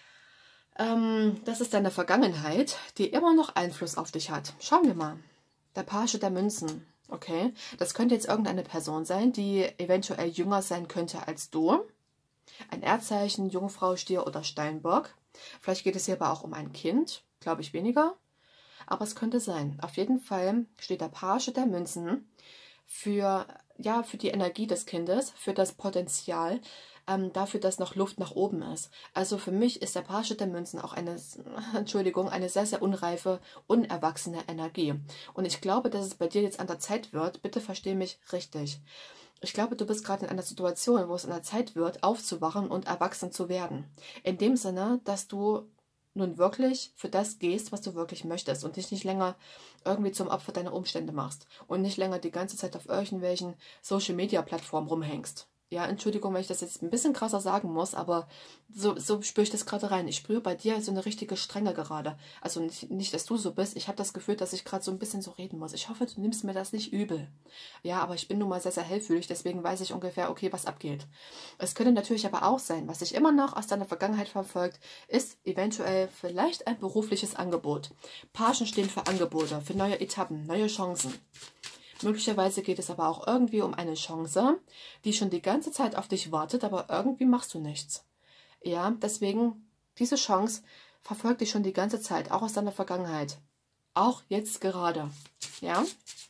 Speaker 1: das ist deine Vergangenheit, die immer noch Einfluss auf dich hat. Schauen wir mal. Der Page der Münzen. Okay, das könnte jetzt irgendeine Person sein, die eventuell jünger sein könnte als du. Ein Erdzeichen, Jungfrau, Stier oder Steinbock. Vielleicht geht es hier aber auch um ein Kind. Glaube ich weniger. Aber es könnte sein. Auf jeden Fall steht der Page der Münzen für, ja, für die Energie des Kindes, für das Potenzial, dafür, dass noch Luft nach oben ist. Also für mich ist der Page der Münzen auch eine, Entschuldigung, eine sehr, sehr unreife, unerwachsene Energie. Und ich glaube, dass es bei dir jetzt an der Zeit wird, bitte versteh mich richtig. Ich glaube, du bist gerade in einer Situation, wo es an der Zeit wird, aufzuwachen und erwachsen zu werden. In dem Sinne, dass du nun wirklich für das gehst, was du wirklich möchtest und dich nicht länger irgendwie zum Opfer deiner Umstände machst und nicht länger die ganze Zeit auf irgendwelchen Social-Media-Plattformen rumhängst. Ja, Entschuldigung, wenn ich das jetzt ein bisschen krasser sagen muss, aber so spüre ich das gerade rein. Ich spüre bei dir so eine richtige Strenge gerade. Also nicht, dass du so bist. Ich habe das Gefühl, dass ich gerade so ein bisschen so reden muss. Ich hoffe, du nimmst mir das nicht übel. Ja, aber ich bin nun mal sehr, sehr hellfühlig, deswegen weiß ich ungefähr, okay, was abgeht. Es könnte natürlich aber auch sein, was sich immer noch aus deiner Vergangenheit verfolgt, ist eventuell vielleicht ein berufliches Angebot. Pagen stehen für Angebote, für neue Etappen, neue Chancen. Möglicherweise geht es aber auch irgendwie um eine Chance, die schon die ganze Zeit auf dich wartet, aber irgendwie machst du nichts. Ja, deswegen, diese Chance verfolgt dich schon die ganze Zeit, auch aus deiner Vergangenheit. Auch jetzt gerade. Ja?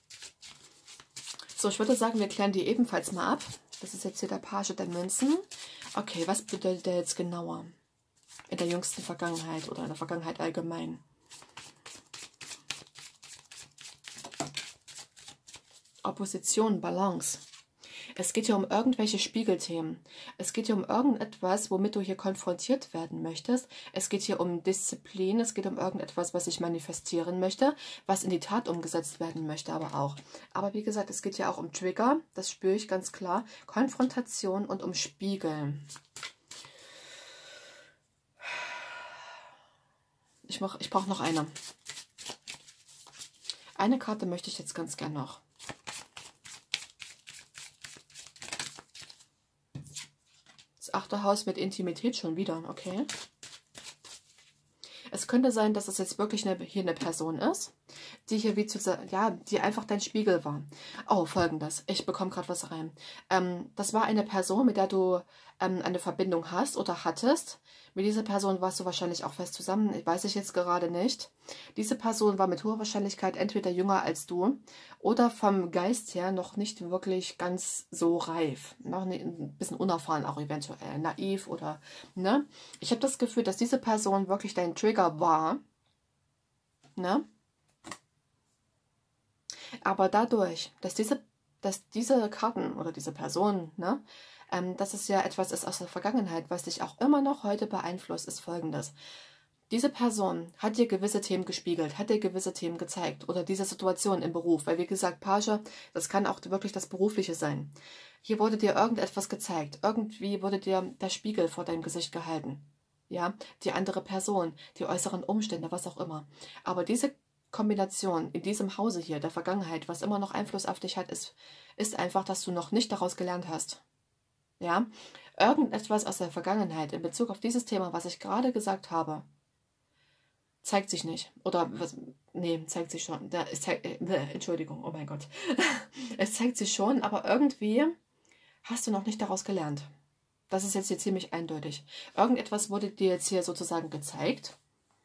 Speaker 1: So, ich würde sagen, wir klären die ebenfalls mal ab. Das ist jetzt hier der Page der Münzen. Okay, was bedeutet der jetzt genauer? In der jüngsten Vergangenheit oder in der Vergangenheit allgemein? Opposition, Balance. Es geht hier um irgendwelche Spiegelthemen. Es geht hier um irgendetwas, womit du hier konfrontiert werden möchtest. Es geht hier um Disziplin. Es geht um irgendetwas, was ich manifestieren möchte, was in die Tat umgesetzt werden möchte, aber auch. Aber wie gesagt, es geht hier auch um Trigger. Das spüre ich ganz klar. Konfrontation und um Spiegel. Ich brauche noch eine. Eine Karte möchte ich jetzt ganz gern noch. Das 8. Haus mit Intimität schon wieder, okay. Es könnte sein, dass es jetzt wirklich hier eine Person ist, die hier die einfach dein Spiegel war. Oh, Folgendes. Ich bekomme gerade was rein. Das war eine Person, mit der du eine Verbindung hast oder hattest. Mit dieser Person warst du wahrscheinlich auch fest zusammen. Weiß ich jetzt gerade nicht. Diese Person war mit hoher Wahrscheinlichkeit entweder jünger als du oder vom Geist her noch nicht wirklich ganz so reif. Noch ein bisschen unerfahren auch eventuell. Naiv oder, ne? Ich habe das Gefühl, dass diese Person wirklich dein Trigger war. Ne? Aber dadurch, dass diese Karten oder diese Person, ne, dass es ja etwas ist aus der Vergangenheit, was dich auch immer noch heute beeinflusst, ist Folgendes. Diese Person hat dir gewisse Themen gespiegelt, hat dir gewisse Themen gezeigt oder diese Situation im Beruf, weil wie gesagt, Page, das kann auch wirklich das Berufliche sein. Hier wurde dir irgendetwas gezeigt, irgendwie wurde dir der Spiegel vor deinem Gesicht gehalten. Ja, die andere Person, die äußeren Umstände, was auch immer. Aber diese Kombination in diesem Hause hier, der Vergangenheit, was immer noch Einfluss auf dich hat, ist einfach, dass du noch nicht daraus gelernt hast. Ja, irgendetwas aus der Vergangenheit in Bezug auf dieses Thema, was ich gerade gesagt habe, zeigt sich nicht. Oder, nee, zeigt sich schon. Entschuldigung, oh mein Gott. Es zeigt sich schon, aber irgendwie hast du noch nicht daraus gelernt. Das ist jetzt hier ziemlich eindeutig. Irgendetwas wurde dir jetzt hier sozusagen gezeigt.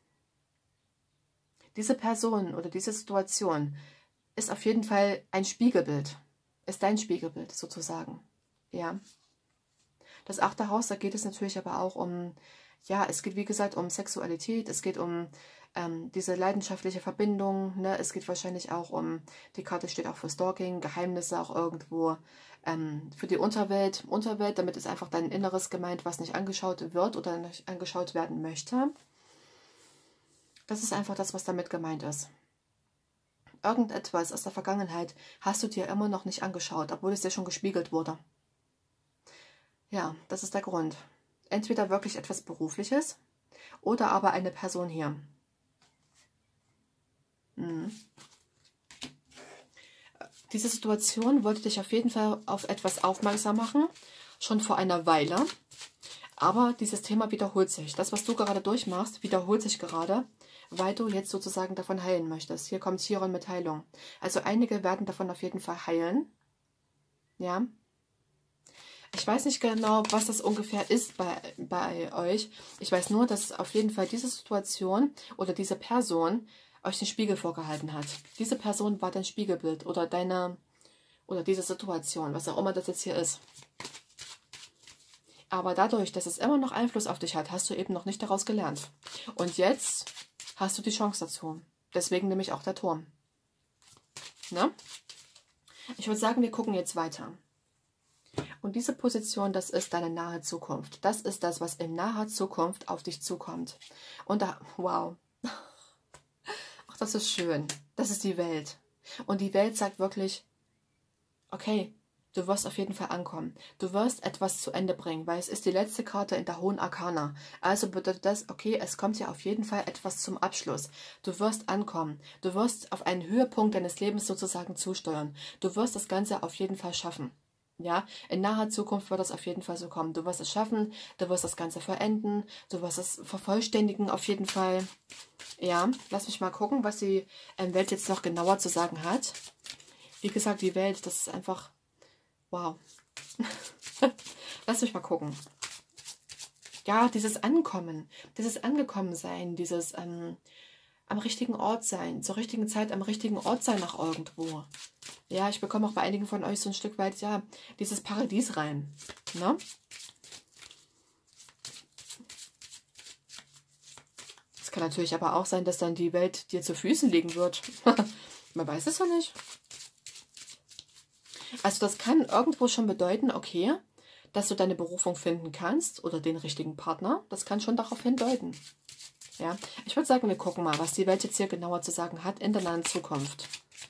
Speaker 1: Diese Person oder diese Situation ist auf jeden Fall ein Spiegelbild. Ist dein Spiegelbild sozusagen. Ja. Das 8. Haus, da geht es natürlich aber auch um, ja, es geht wie gesagt um Sexualität, es geht um diese leidenschaftliche Verbindung, ne? Es geht wahrscheinlich auch um, die Karte steht auch für Stalking, Geheimnisse auch irgendwo, für die Unterwelt, damit ist einfach dein Inneres gemeint, was nicht angeschaut wird oder nicht angeschaut werden möchte. Das ist einfach das, was damit gemeint ist. Irgendetwas aus der Vergangenheit hast du dir immer noch nicht angeschaut, obwohl es dir schon gespiegelt wurde. Ja, das ist der Grund. Entweder wirklich etwas Berufliches oder aber eine Person hier. Diese Situation wollte dich auf jeden Fall auf etwas aufmerksam machen, schon vor einer Weile. Aber dieses Thema wiederholt sich. Das, was du gerade durchmachst, wiederholt sich gerade, weil du jetzt sozusagen davon heilen möchtest. Hier kommt Chiron mit Heilung. Also einige werden davon auf jeden Fall heilen. Ja. Ich weiß nicht genau, was das ungefähr ist bei euch. Ich weiß nur, dass auf jeden Fall diese Situation oder diese Person euch den Spiegel vorgehalten hat. Diese Person war dein Spiegelbild oder diese Situation, was auch immer das jetzt hier ist. Aber dadurch, dass es immer noch Einfluss auf dich hat, hast du eben noch nicht daraus gelernt. Und jetzt hast du die Chance dazu. Deswegen nämlich auch der Turm. Ne? Ich würde sagen, wir gucken jetzt weiter. Und diese Position, das ist deine nahe Zukunft. Das ist das, was in naher Zukunft auf dich zukommt. Und da, wow. Ach, das ist schön. Das ist die Welt. Und die Welt sagt wirklich, okay, du wirst auf jeden Fall ankommen. Du wirst etwas zu Ende bringen, weil es ist die letzte Karte in der Hohen Arkana. Also bedeutet das, okay, es kommt ja auf jeden Fall etwas zum Abschluss. Du wirst ankommen. Du wirst auf einen Höhepunkt deines Lebens sozusagen zusteuern. Du wirst das Ganze auf jeden Fall schaffen. Ja, in naher Zukunft wird das auf jeden Fall so kommen. Du wirst es schaffen, du wirst das Ganze vollenden, du wirst es vervollständigen auf jeden Fall. Ja, lass mich mal gucken, was die Welt jetzt noch genauer zu sagen hat. Wie gesagt, die Welt, das ist einfach, wow. Lass mich mal gucken. Ja, dieses Ankommen, dieses Angekommensein, dieses am richtigen Ort sein, zur richtigen Zeit am richtigen Ort sein nach irgendwo. Ja, ich bekomme auch bei einigen von euch so ein Stück weit, ja, dieses Paradies rein. Ne? Es kann natürlich aber auch sein, dass dann die Welt dir zu Füßen liegen wird. Man weiß es ja nicht. Also das kann irgendwo schon bedeuten, okay, dass du deine Berufung finden kannst oder den richtigen Partner. Das kann schon darauf hindeuten. Ja, ich würde sagen, wir gucken mal, was die Welt jetzt hier genauer zu sagen hat in der nahen Zukunft.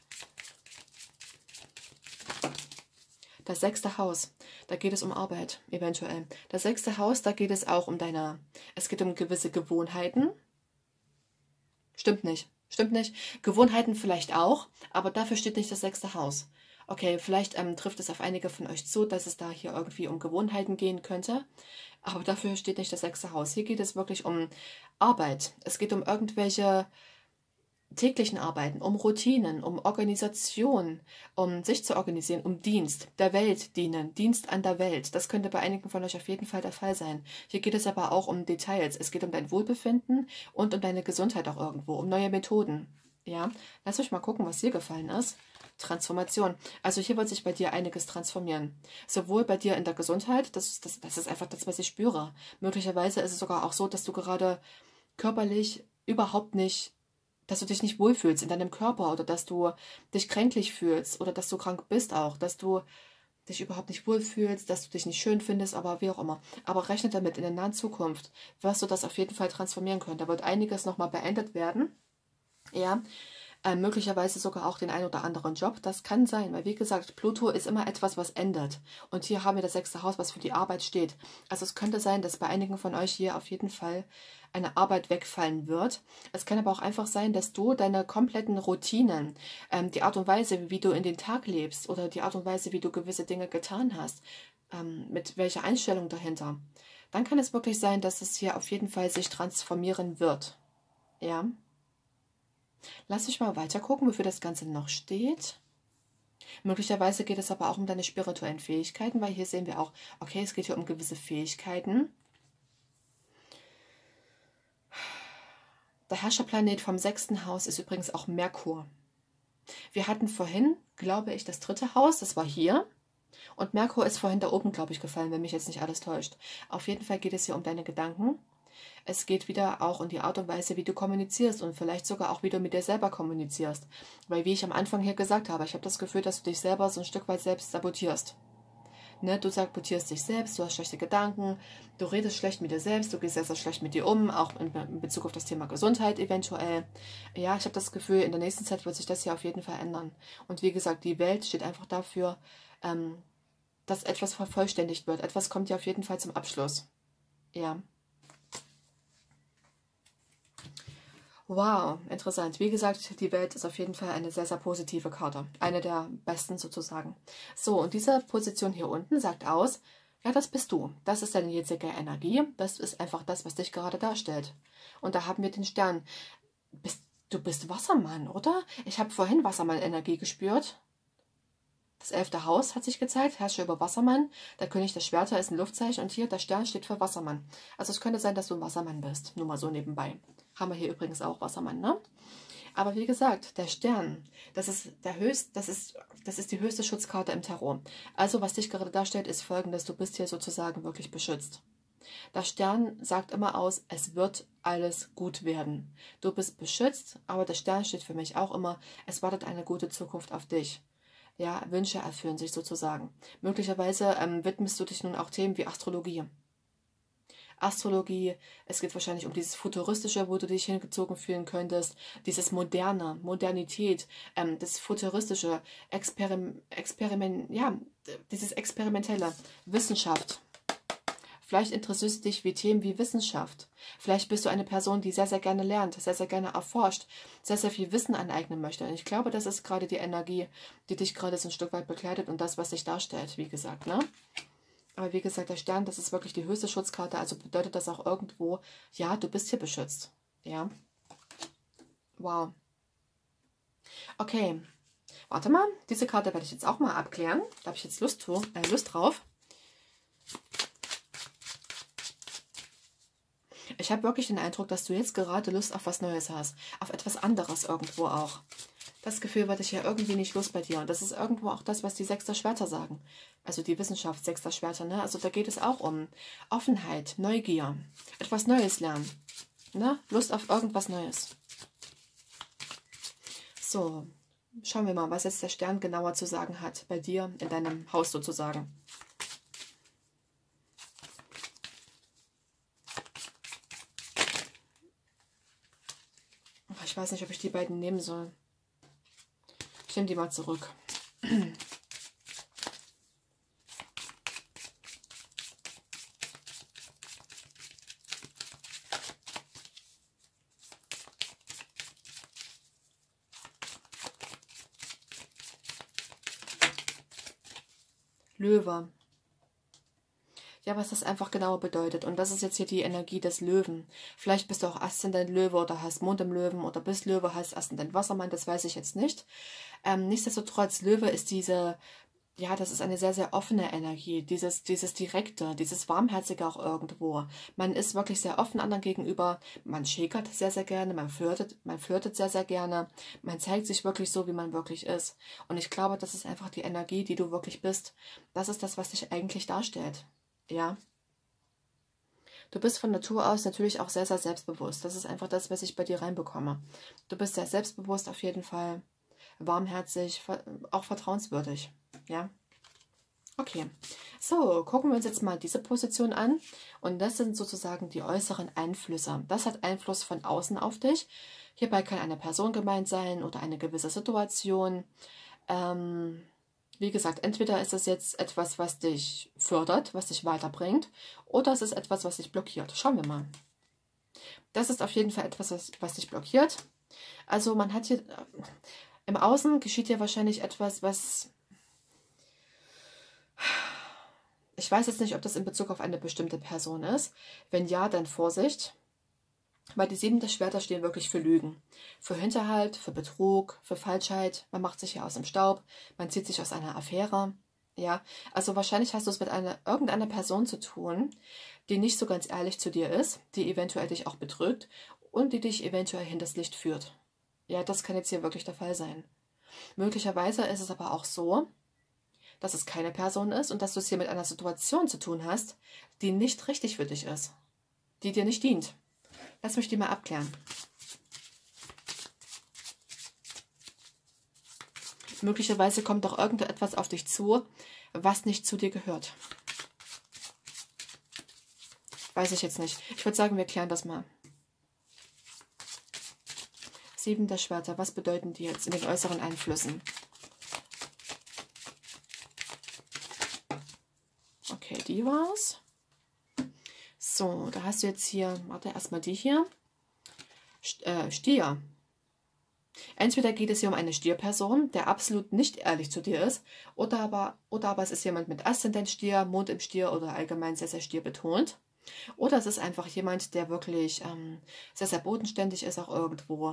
Speaker 1: Das 6. Haus, da geht es um Arbeit, eventuell. Das 6. Haus, da geht es auch um es geht um gewisse Gewohnheiten. Stimmt nicht, stimmt nicht. Gewohnheiten vielleicht auch, aber dafür steht nicht das 6. Haus. Okay, vielleicht trifft es auf einige von euch zu, dass es da hier irgendwie um Gewohnheiten gehen könnte. Aber dafür steht nicht das 6. Haus. Hier geht es wirklich um Arbeit. Es geht um irgendwelche täglichen Arbeiten, um Routinen, um Organisation, um sich zu organisieren, um Dienst, der Welt dienen, Dienst an der Welt. Das könnte bei einigen von euch auf jeden Fall der Fall sein. Hier geht es aber auch um Details. Es geht um dein Wohlbefinden und um deine Gesundheit auch irgendwo, um neue Methoden. Ja, lass mich mal gucken, was hier gefallen ist. Transformation. Also hier wird sich bei dir einiges transformieren. Sowohl bei dir in der Gesundheit, das ist einfach das, was ich spüre. Möglicherweise ist es sogar auch so, dass du gerade körperlich überhaupt nicht, dass du dich nicht wohlfühlst in deinem Körper oder dass du dich kränklich fühlst oder dass du krank bist auch, dass du dich überhaupt nicht wohlfühlst, dass du dich nicht schön findest, aber wie auch immer. Aber rechne damit, in der nahen Zukunft wirst du das auf jeden Fall transformieren können. Da wird einiges nochmal beendet werden. Ja, möglicherweise sogar auch den ein oder anderen Job. Das kann sein, weil wie gesagt, Pluto ist immer etwas, was ändert. Und hier haben wir das 6. Haus, was für die Arbeit steht. Also es könnte sein, dass bei einigen von euch hier auf jeden Fall eine Arbeit wegfallen wird. Es kann aber auch einfach sein, dass du deine kompletten Routinen, die Art und Weise, wie du in den Tag lebst oder die Art und Weise, wie du gewisse Dinge getan hast, mit welcher Einstellung dahinter, dann kann es wirklich sein, dass es hier auf jeden Fall sich transformieren wird. Ja. Lass mich mal weiter gucken, wofür das Ganze noch steht. Möglicherweise geht es aber auch um deine spirituellen Fähigkeiten, weil hier sehen wir auch, okay, es geht hier um gewisse Fähigkeiten. Der Herrscherplanet vom 6. Haus ist übrigens auch Merkur. Wir hatten vorhin, glaube ich, das 3. Haus, das war hier. Und Merkur ist vorhin da oben, glaube ich, gefallen, wenn mich jetzt nicht alles täuscht. Auf jeden Fall geht es hier um deine Gedanken. Es geht wieder auch um die Art und Weise, wie du kommunizierst und vielleicht sogar auch, wie du mit dir selber kommunizierst. Weil, wie ich am Anfang hier gesagt habe, ich habe das Gefühl, dass du dich selber so ein Stück weit selbst sabotierst. Ne? Du sabotierst dich selbst, du hast schlechte Gedanken, du redest schlecht mit dir selbst, du gehst sehr, sehr schlecht mit dir um, auch in Bezug auf das Thema Gesundheit eventuell. Ja, ich habe das Gefühl, in der nächsten Zeit wird sich das hier auf jeden Fall ändern. Und wie gesagt, die Welt steht einfach dafür, dass etwas vervollständigt wird. Etwas kommt ja auf jeden Fall zum Abschluss. Ja. Wow, interessant. Wie gesagt, die Welt ist auf jeden Fall eine sehr, sehr positive Karte. Eine der besten sozusagen. So, und diese Position hier unten sagt aus, ja, das bist du. Das ist deine jetzige Energie. Das ist einfach das, was dich gerade darstellt. Und da haben wir den Stern. Du bist Wassermann, oder? Ich habe vorhin Wassermann-Energie gespürt. Das 11. Haus hat sich gezeigt, Herrscher über Wassermann. Der König der Schwerter ist ein Luftzeichen und hier der Stern steht für Wassermann. Also es könnte sein, dass du ein Wassermann bist. Nur mal so nebenbei. Haben wir hier übrigens auch Wassermann, ne? Aber wie gesagt, der Stern, das ist die höchste Schutzkarte im Tarot. Also was dich gerade darstellt, ist folgendes: Du bist hier sozusagen wirklich beschützt. Der Stern sagt immer aus, es wird alles gut werden. Du bist beschützt, aber der Stern steht für mich auch immer, es wartet eine gute Zukunft auf dich. Ja, Wünsche erfüllen sich sozusagen. Möglicherweise widmest du dich nun auch Themen wie Astrologie. Astrologie, es geht wahrscheinlich um dieses Futuristische, wo du dich hingezogen fühlen könntest, dieses Moderne, Modernität, das Futuristische, dieses Experimentelle, Wissenschaft. Vielleicht interessierst du dich wie Themen wie Wissenschaft. Vielleicht bist du eine Person, die sehr, sehr gerne lernt, sehr, sehr gerne erforscht, sehr, sehr viel Wissen aneignen möchte. Und ich glaube, das ist gerade die Energie, die dich gerade so ein Stück weit begleitet und das, was sich darstellt, wie gesagt, ne? Aber wie gesagt, der Stern, das ist wirklich die höchste Schutzkarte, also bedeutet das auch irgendwo, ja, du bist hier beschützt. Ja. Wow. Okay. Warte mal, diese Karte werde ich jetzt auch mal abklären. Da habe ich jetzt Lust drauf. Ich habe wirklich den Eindruck, dass du jetzt gerade Lust auf was Neues hast. Auf etwas anderes irgendwo auch. Das Gefühl werde ich ja irgendwie nicht los bei dir. Und das ist irgendwo auch das, was die 6. Schwerter sagen. Also die Wissenschaft 6. Schwerter, ne? Also da geht es auch um Offenheit, Neugier, etwas Neues lernen. Ne? Lust auf irgendwas Neues. So, schauen wir mal, was jetzt der Stern genauer zu sagen hat. Bei dir, in deinem Haus sozusagen. Ich weiß nicht, ob ich die beiden nehmen soll. Ich nehme die mal zurück. Löwe. Ja, was das einfach genauer bedeutet. Und das ist jetzt hier die Energie des Löwen. Vielleicht bist du auch Aszendent Löwe oder hast Mond im Löwen oder bist Löwe, hast Aszendent Wassermann, das weiß ich jetzt nicht. Nichtsdestotrotz, Löwe ist ja, das ist eine sehr, sehr offene Energie, dieses Direkte, dieses Warmherzige auch irgendwo. Man ist wirklich sehr offen anderen gegenüber, man schäkert sehr, sehr gerne, man flirtet sehr, sehr gerne, man zeigt sich wirklich so, wie man wirklich ist. Und ich glaube, das ist einfach die Energie, die du wirklich bist. Das ist das, was dich eigentlich darstellt. Ja. Du bist von Natur aus natürlich auch sehr, sehr selbstbewusst. Das ist einfach das, was ich bei dir reinbekomme. Du bist sehr selbstbewusst auf jeden Fall, warmherzig, auch vertrauenswürdig. Ja. Okay, so, gucken wir uns jetzt mal diese Position an. Und das sind sozusagen die äußeren Einflüsse. Das hat Einfluss von außen auf dich. Hierbei kann eine Person gemeint sein oder eine gewisse Situation. Ähm, Wie gesagt, entweder ist es jetzt etwas, was dich fördert, was dich weiterbringt, oder es ist etwas, was dich blockiert. Schauen wir mal. Das ist auf jeden Fall etwas, was dich blockiert. Also man hat hier, im Außen geschieht hier wahrscheinlich etwas, was... Ich weiß jetzt nicht, ob das in Bezug auf eine bestimmte Person ist. Wenn ja, dann Vorsicht. Weil die 7 der Schwerter stehen wirklich für Lügen. Für Hinterhalt, für Betrug, für Falschheit. Man macht sich hier aus dem Staub. Man zieht sich aus einer Affäre. Ja, also wahrscheinlich hast du es mit irgendeiner Person zu tun, die nicht so ganz ehrlich zu dir ist, die eventuell dich auch betrügt und die dich eventuell hinters Licht führt. Ja, das kann jetzt hier wirklich der Fall sein. Möglicherweise ist es aber auch so, dass es keine Person ist und dass du es hier mit einer Situation zu tun hast, die nicht richtig für dich ist, die dir nicht dient. Lass mich die mal abklären. Möglicherweise kommt doch irgendetwas auf dich zu, was nicht zu dir gehört. Weiß ich jetzt nicht. Ich würde sagen, wir klären das mal. 7 der Schwerter, was bedeuten die jetzt in den äußeren Einflüssen? Okay, die war's. So, da hast du jetzt hier, warte, erstmal die hier. Stier. Entweder geht es hier um eine Stierperson, der absolut nicht ehrlich zu dir ist, oder aber es ist jemand mit Aszendent Stier, Mond im Stier oder allgemein sehr, sehr Stier betont. Oder es ist einfach jemand, der wirklich sehr, sehr bodenständig ist, auch irgendwo.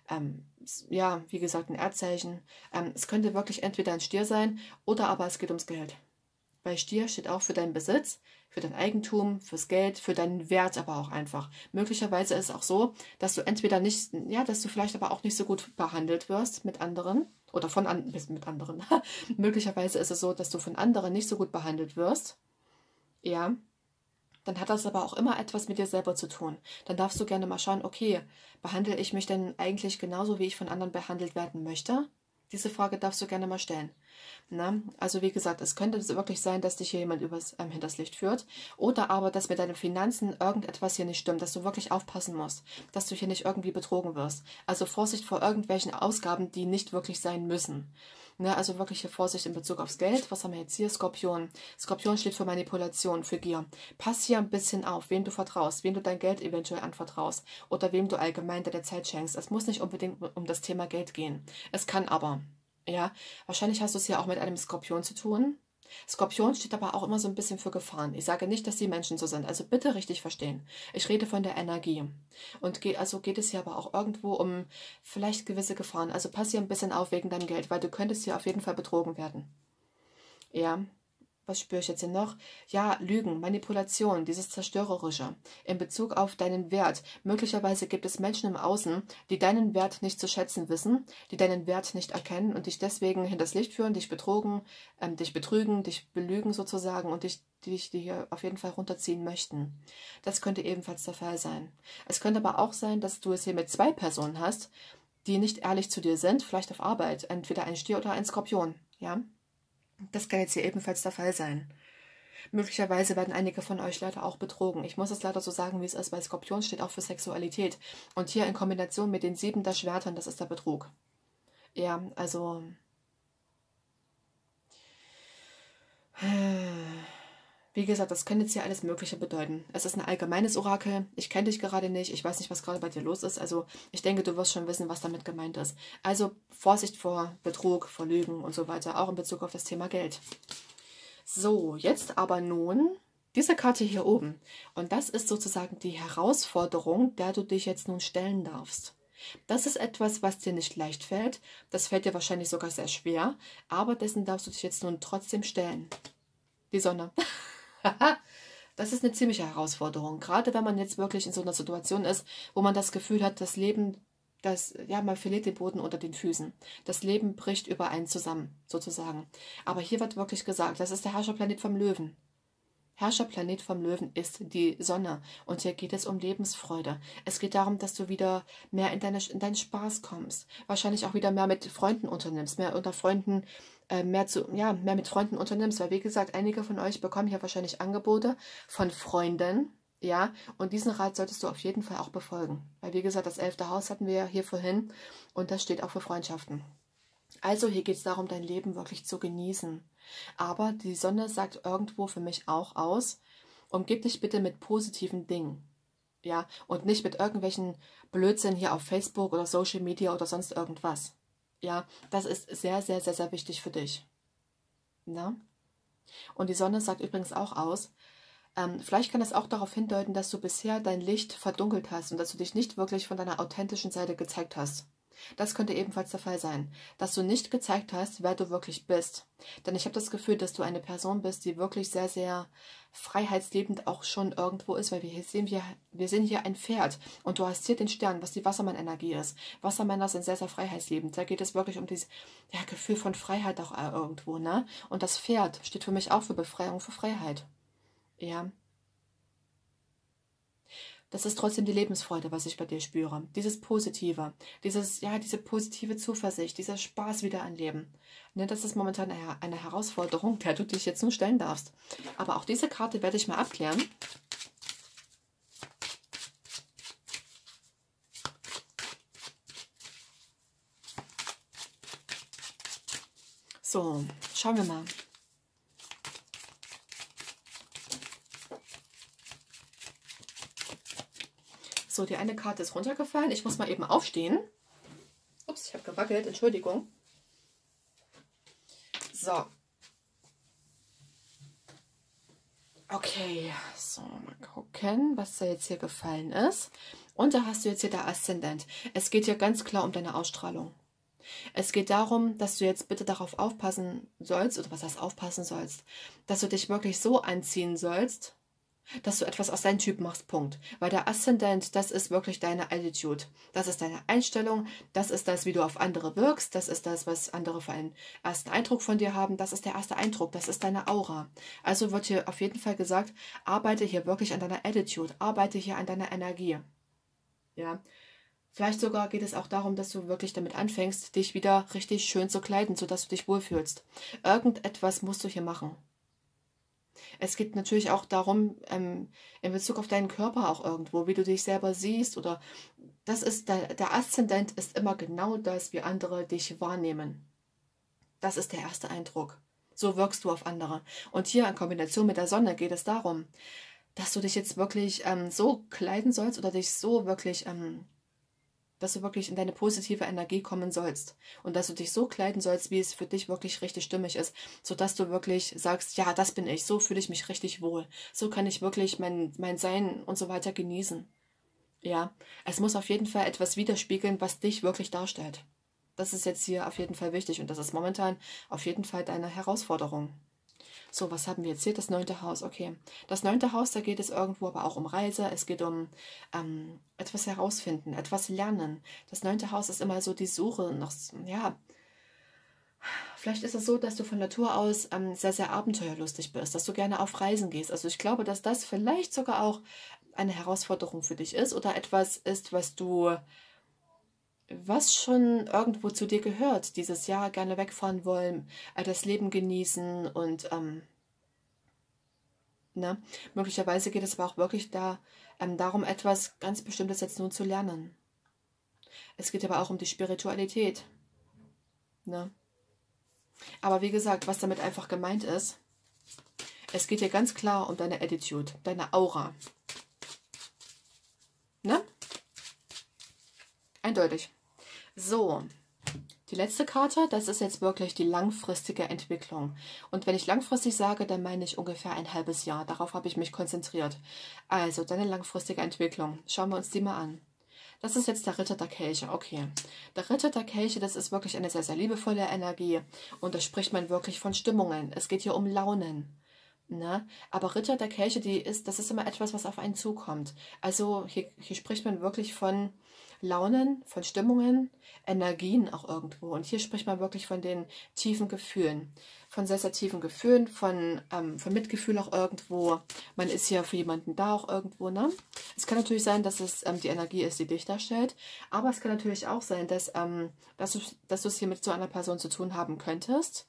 Speaker 1: Ja, wie gesagt, ein Erdzeichen. Es könnte wirklich entweder ein Stier sein, oder aber es geht ums Geld. Bei Stier steht auch für deinen Besitz, für dein Eigentum, fürs Geld, für deinen Wert aber auch einfach. Möglicherweise ist es auch so, dass du entweder nicht, ja, dass du vielleicht aber auch nicht so gut behandelt wirst mit anderen oder mit anderen. Möglicherweise ist es so, dass du von anderen nicht so gut behandelt wirst. Ja, dann hat das aber auch immer etwas mit dir selber zu tun. Dann darfst du gerne mal schauen, okay, behandle ich mich denn eigentlich genauso, wie ich von anderen behandelt werden möchte? Diese Frage darfst du gerne mal stellen. Na, also wie gesagt, es könnte wirklich sein, dass dich hier jemand hinters Licht führt oder aber, dass mit deinen Finanzen irgendetwas hier nicht stimmt, dass du wirklich aufpassen musst, dass du hier nicht irgendwie betrogen wirst. Also Vorsicht vor irgendwelchen Ausgaben, die nicht wirklich sein müssen. Ne, also wirkliche Vorsicht in Bezug aufs Geld. Was haben wir jetzt hier? Skorpion. Skorpion steht für Manipulation, für Gier. Pass hier ein bisschen auf, wem du vertraust, wem du dein Geld eventuell anvertraust oder wem du allgemein deine Zeit schenkst. Es muss nicht unbedingt um das Thema Geld gehen. Es kann aber. Ja, wahrscheinlich hast du es ja auch mit einem Skorpion zu tun. Skorpion steht aber auch immer so ein bisschen für Gefahren. Ich sage nicht, dass die Menschen so sind. Also bitte richtig verstehen. Ich rede von der Energie. Und also geht es hier aber auch irgendwo um vielleicht gewisse Gefahren. Also pass hier ein bisschen auf wegen deinem Geld, weil du könntest hier auf jeden Fall betrogen werden. Ja. Was spüre ich jetzt hier noch? Ja, Lügen, Manipulation, dieses Zerstörerische in Bezug auf deinen Wert. Möglicherweise gibt es Menschen im Außen, die deinen Wert nicht zu schätzen wissen, die deinen Wert nicht erkennen und dich deswegen hinters Licht führen, dich betrügen, dich belügen sozusagen und dich hier auf jeden Fall runterziehen möchten. Das könnte ebenfalls der Fall sein. Es könnte aber auch sein, dass du es hier mit 2 Personen hast, die nicht ehrlich zu dir sind, vielleicht auf Arbeit, entweder ein Stier oder ein Skorpion, ja? Das kann jetzt hier ebenfalls der Fall sein. Möglicherweise werden einige von euch leider auch betrogen. Ich muss es leider so sagen, wie es ist, weil Skorpion steht auch für Sexualität. Und hier in Kombination mit den 7 der Schwertern, das ist der Betrug. Ja, also... Wie gesagt, das kann jetzt hier alles Mögliche bedeuten. Es ist ein allgemeines Orakel. Ich kenne dich gerade nicht. Ich weiß nicht, was gerade bei dir los ist. Also ich denke, du wirst schon wissen, was damit gemeint ist. Also Vorsicht vor Betrug, vor Lügen und so weiter. Auch in Bezug auf das Thema Geld. So, jetzt aber nun diese Karte hier oben. Und das ist sozusagen die Herausforderung, der du dich jetzt nun stellen darfst. Das ist etwas, was dir nicht leicht fällt. Das fällt dir wahrscheinlich sogar sehr schwer. Aber dessen darfst du dich jetzt nun trotzdem stellen. Die Sonne. Das ist eine ziemliche Herausforderung, gerade wenn man jetzt wirklich in so einer Situation ist, wo man das Gefühl hat, das Leben, ja, man verliert den Boden unter den Füßen. Das Leben bricht über einen zusammen, sozusagen. Aber hier wird wirklich gesagt, das ist der Herrscherplanet vom Löwen. Herrscherplanet vom Löwen ist die Sonne. Und hier geht es um Lebensfreude. Es geht darum, dass du wieder mehr in deinen Spaß kommst. Wahrscheinlich auch wieder mehr mit Freunden unternimmst, mehr unter Freunden, mehr mit Freunden unternimmst. Weil, wie gesagt, einige von euch bekommen hier wahrscheinlich Angebote von Freunden. Ja, und diesen Rat solltest du auf jeden Fall auch befolgen. Weil, wie gesagt, das 11. Haus hatten wir ja hier vorhin und das steht auch für Freundschaften. Also hier geht es darum, dein Leben wirklich zu genießen. Aber die Sonne sagt irgendwo für mich auch aus, umgib dich bitte mit positiven Dingen. Ja, und nicht mit irgendwelchen Blödsinn hier auf Facebook oder Social Media oder sonst irgendwas. Ja, das ist sehr, sehr, sehr, sehr wichtig für dich. Na? Und die Sonne sagt übrigens auch aus, vielleicht kann es auch darauf hindeuten, dass du bisher dein Licht verdunkelt hast und dass du dich nicht wirklich von deiner authentischen Seite gezeigt hast. Das könnte ebenfalls der Fall sein, dass du nicht gezeigt hast, wer du wirklich bist. Denn ich habe das Gefühl, dass du eine Person bist, die wirklich sehr, sehr freiheitslebend auch schon irgendwo ist, weil wir sehen hier ein Pferd und du hast hier den Stern, was die Wassermann-Energie ist. Wassermänner sind sehr, sehr freiheitslebend. Da geht es wirklich um dieses Gefühl von Freiheit auch irgendwo, ne? Und das Pferd steht für mich auch für Befreiung, für Freiheit. Ja. Das ist trotzdem die Lebensfreude, was ich bei dir spüre. Dieses Positive, diese positive Zuversicht, dieser Spaß wieder an Leben. Ne, das ist momentan eine Herausforderung, der du dich jetzt nur stellen darfst. Aber auch diese Karte werde ich mal abklären. So, schauen wir mal. So, die eine Karte ist runtergefallen. Ich muss mal eben aufstehen. Ups, ich habe gewackelt. Entschuldigung. So. Okay, so, mal gucken, was da jetzt hier gefallen ist. Und da hast du jetzt hier der Aszendent. Es geht hier ganz klar um deine Ausstrahlung. Es geht darum, dass du jetzt bitte darauf aufpassen sollst, oder was heißt aufpassen sollst, dass du dich wirklich so anziehen sollst, dass du etwas aus deinem Typ machst, Punkt. Weil der Aszendent, das ist wirklich deine Attitude. Das ist deine Einstellung, das ist das, wie du auf andere wirkst, das ist das, was andere für einen ersten Eindruck von dir haben, das ist der erste Eindruck, das ist deine Aura. Also wird hier auf jeden Fall gesagt, arbeite hier wirklich an deiner Attitude, arbeite hier an deiner Energie. Ja. Vielleicht sogar geht es auch darum, dass du wirklich damit anfängst, dich wieder richtig schön zu kleiden, sodass du dich wohlfühlst. Irgendetwas musst du hier machen. Es geht natürlich auch darum, in Bezug auf deinen Körper auch irgendwo, wie du dich selber siehst. Oder das ist der Aszendent ist immer genau das, wie andere dich wahrnehmen. Das ist der erste Eindruck. So wirkst du auf andere. Und hier in Kombination mit der Sonne geht es darum, dass du dich jetzt wirklich so kleiden sollst oder dich so wirklich dass du wirklich in deine positive Energie kommen sollst und dass du dich so kleiden sollst, wie es für dich wirklich richtig stimmig ist, sodass du wirklich sagst, ja, das bin ich, so fühle ich mich richtig wohl, so kann ich wirklich mein Sein und so weiter genießen. Ja, es muss auf jeden Fall etwas widerspiegeln, was dich wirklich darstellt. Das ist jetzt hier auf jeden Fall wichtig und das ist momentan auf jeden Fall deine Herausforderung. So, was haben wir jetzt hier? Das 9. Haus, okay. Das 9. Haus, da geht es irgendwo aber auch um Reise. Es geht um etwas herausfinden, etwas lernen. Das 9. Haus ist immer so die Suche nach, ja, vielleicht ist es so, dass du von Natur aus sehr, sehr abenteuerlustig bist, dass du gerne auf Reisen gehst. Also ich glaube, dass das vielleicht sogar auch eine Herausforderung für dich ist oder etwas ist, was schon irgendwo zu dir gehört, dieses Jahr gerne wegfahren wollen, das Leben genießen und ne? Möglicherweise geht es aber auch wirklich darum, etwas ganz Bestimmtes jetzt nun zu lernen. Es geht aber auch um die Spiritualität. Ne? Aber wie gesagt, was damit einfach gemeint ist, es geht hier ganz klar um deine Attitude, deine Aura. Ne? Eindeutig. So, die letzte Karte, das ist jetzt wirklich die langfristige Entwicklung. Und wenn ich langfristig sage, dann meine ich ungefähr ein halbes Jahr. Darauf habe ich mich konzentriert. Also, deine langfristige Entwicklung. Schauen wir uns die mal an. Das ist jetzt der Ritter der Kelche. Okay. Der Ritter der Kelche, das ist wirklich eine sehr, sehr liebevolle Energie. Und da spricht man wirklich von Stimmungen. Es geht hier um Launen. Ne? Aber Ritter der Kelche, das ist immer etwas, was auf einen zukommt. Also hier spricht man wirklich von Launen, von Stimmungen, Energien auch irgendwo. Und hier spricht man wirklich von den tiefen Gefühlen, von sehr, sehr tiefen Gefühlen, von Mitgefühl auch irgendwo. Man ist ja für jemanden da auch irgendwo, ne? Es kann natürlich sein, dass es die Energie ist, die dich darstellt, aber es kann natürlich auch sein, dass du es hier mit so einer Person zu tun haben könntest.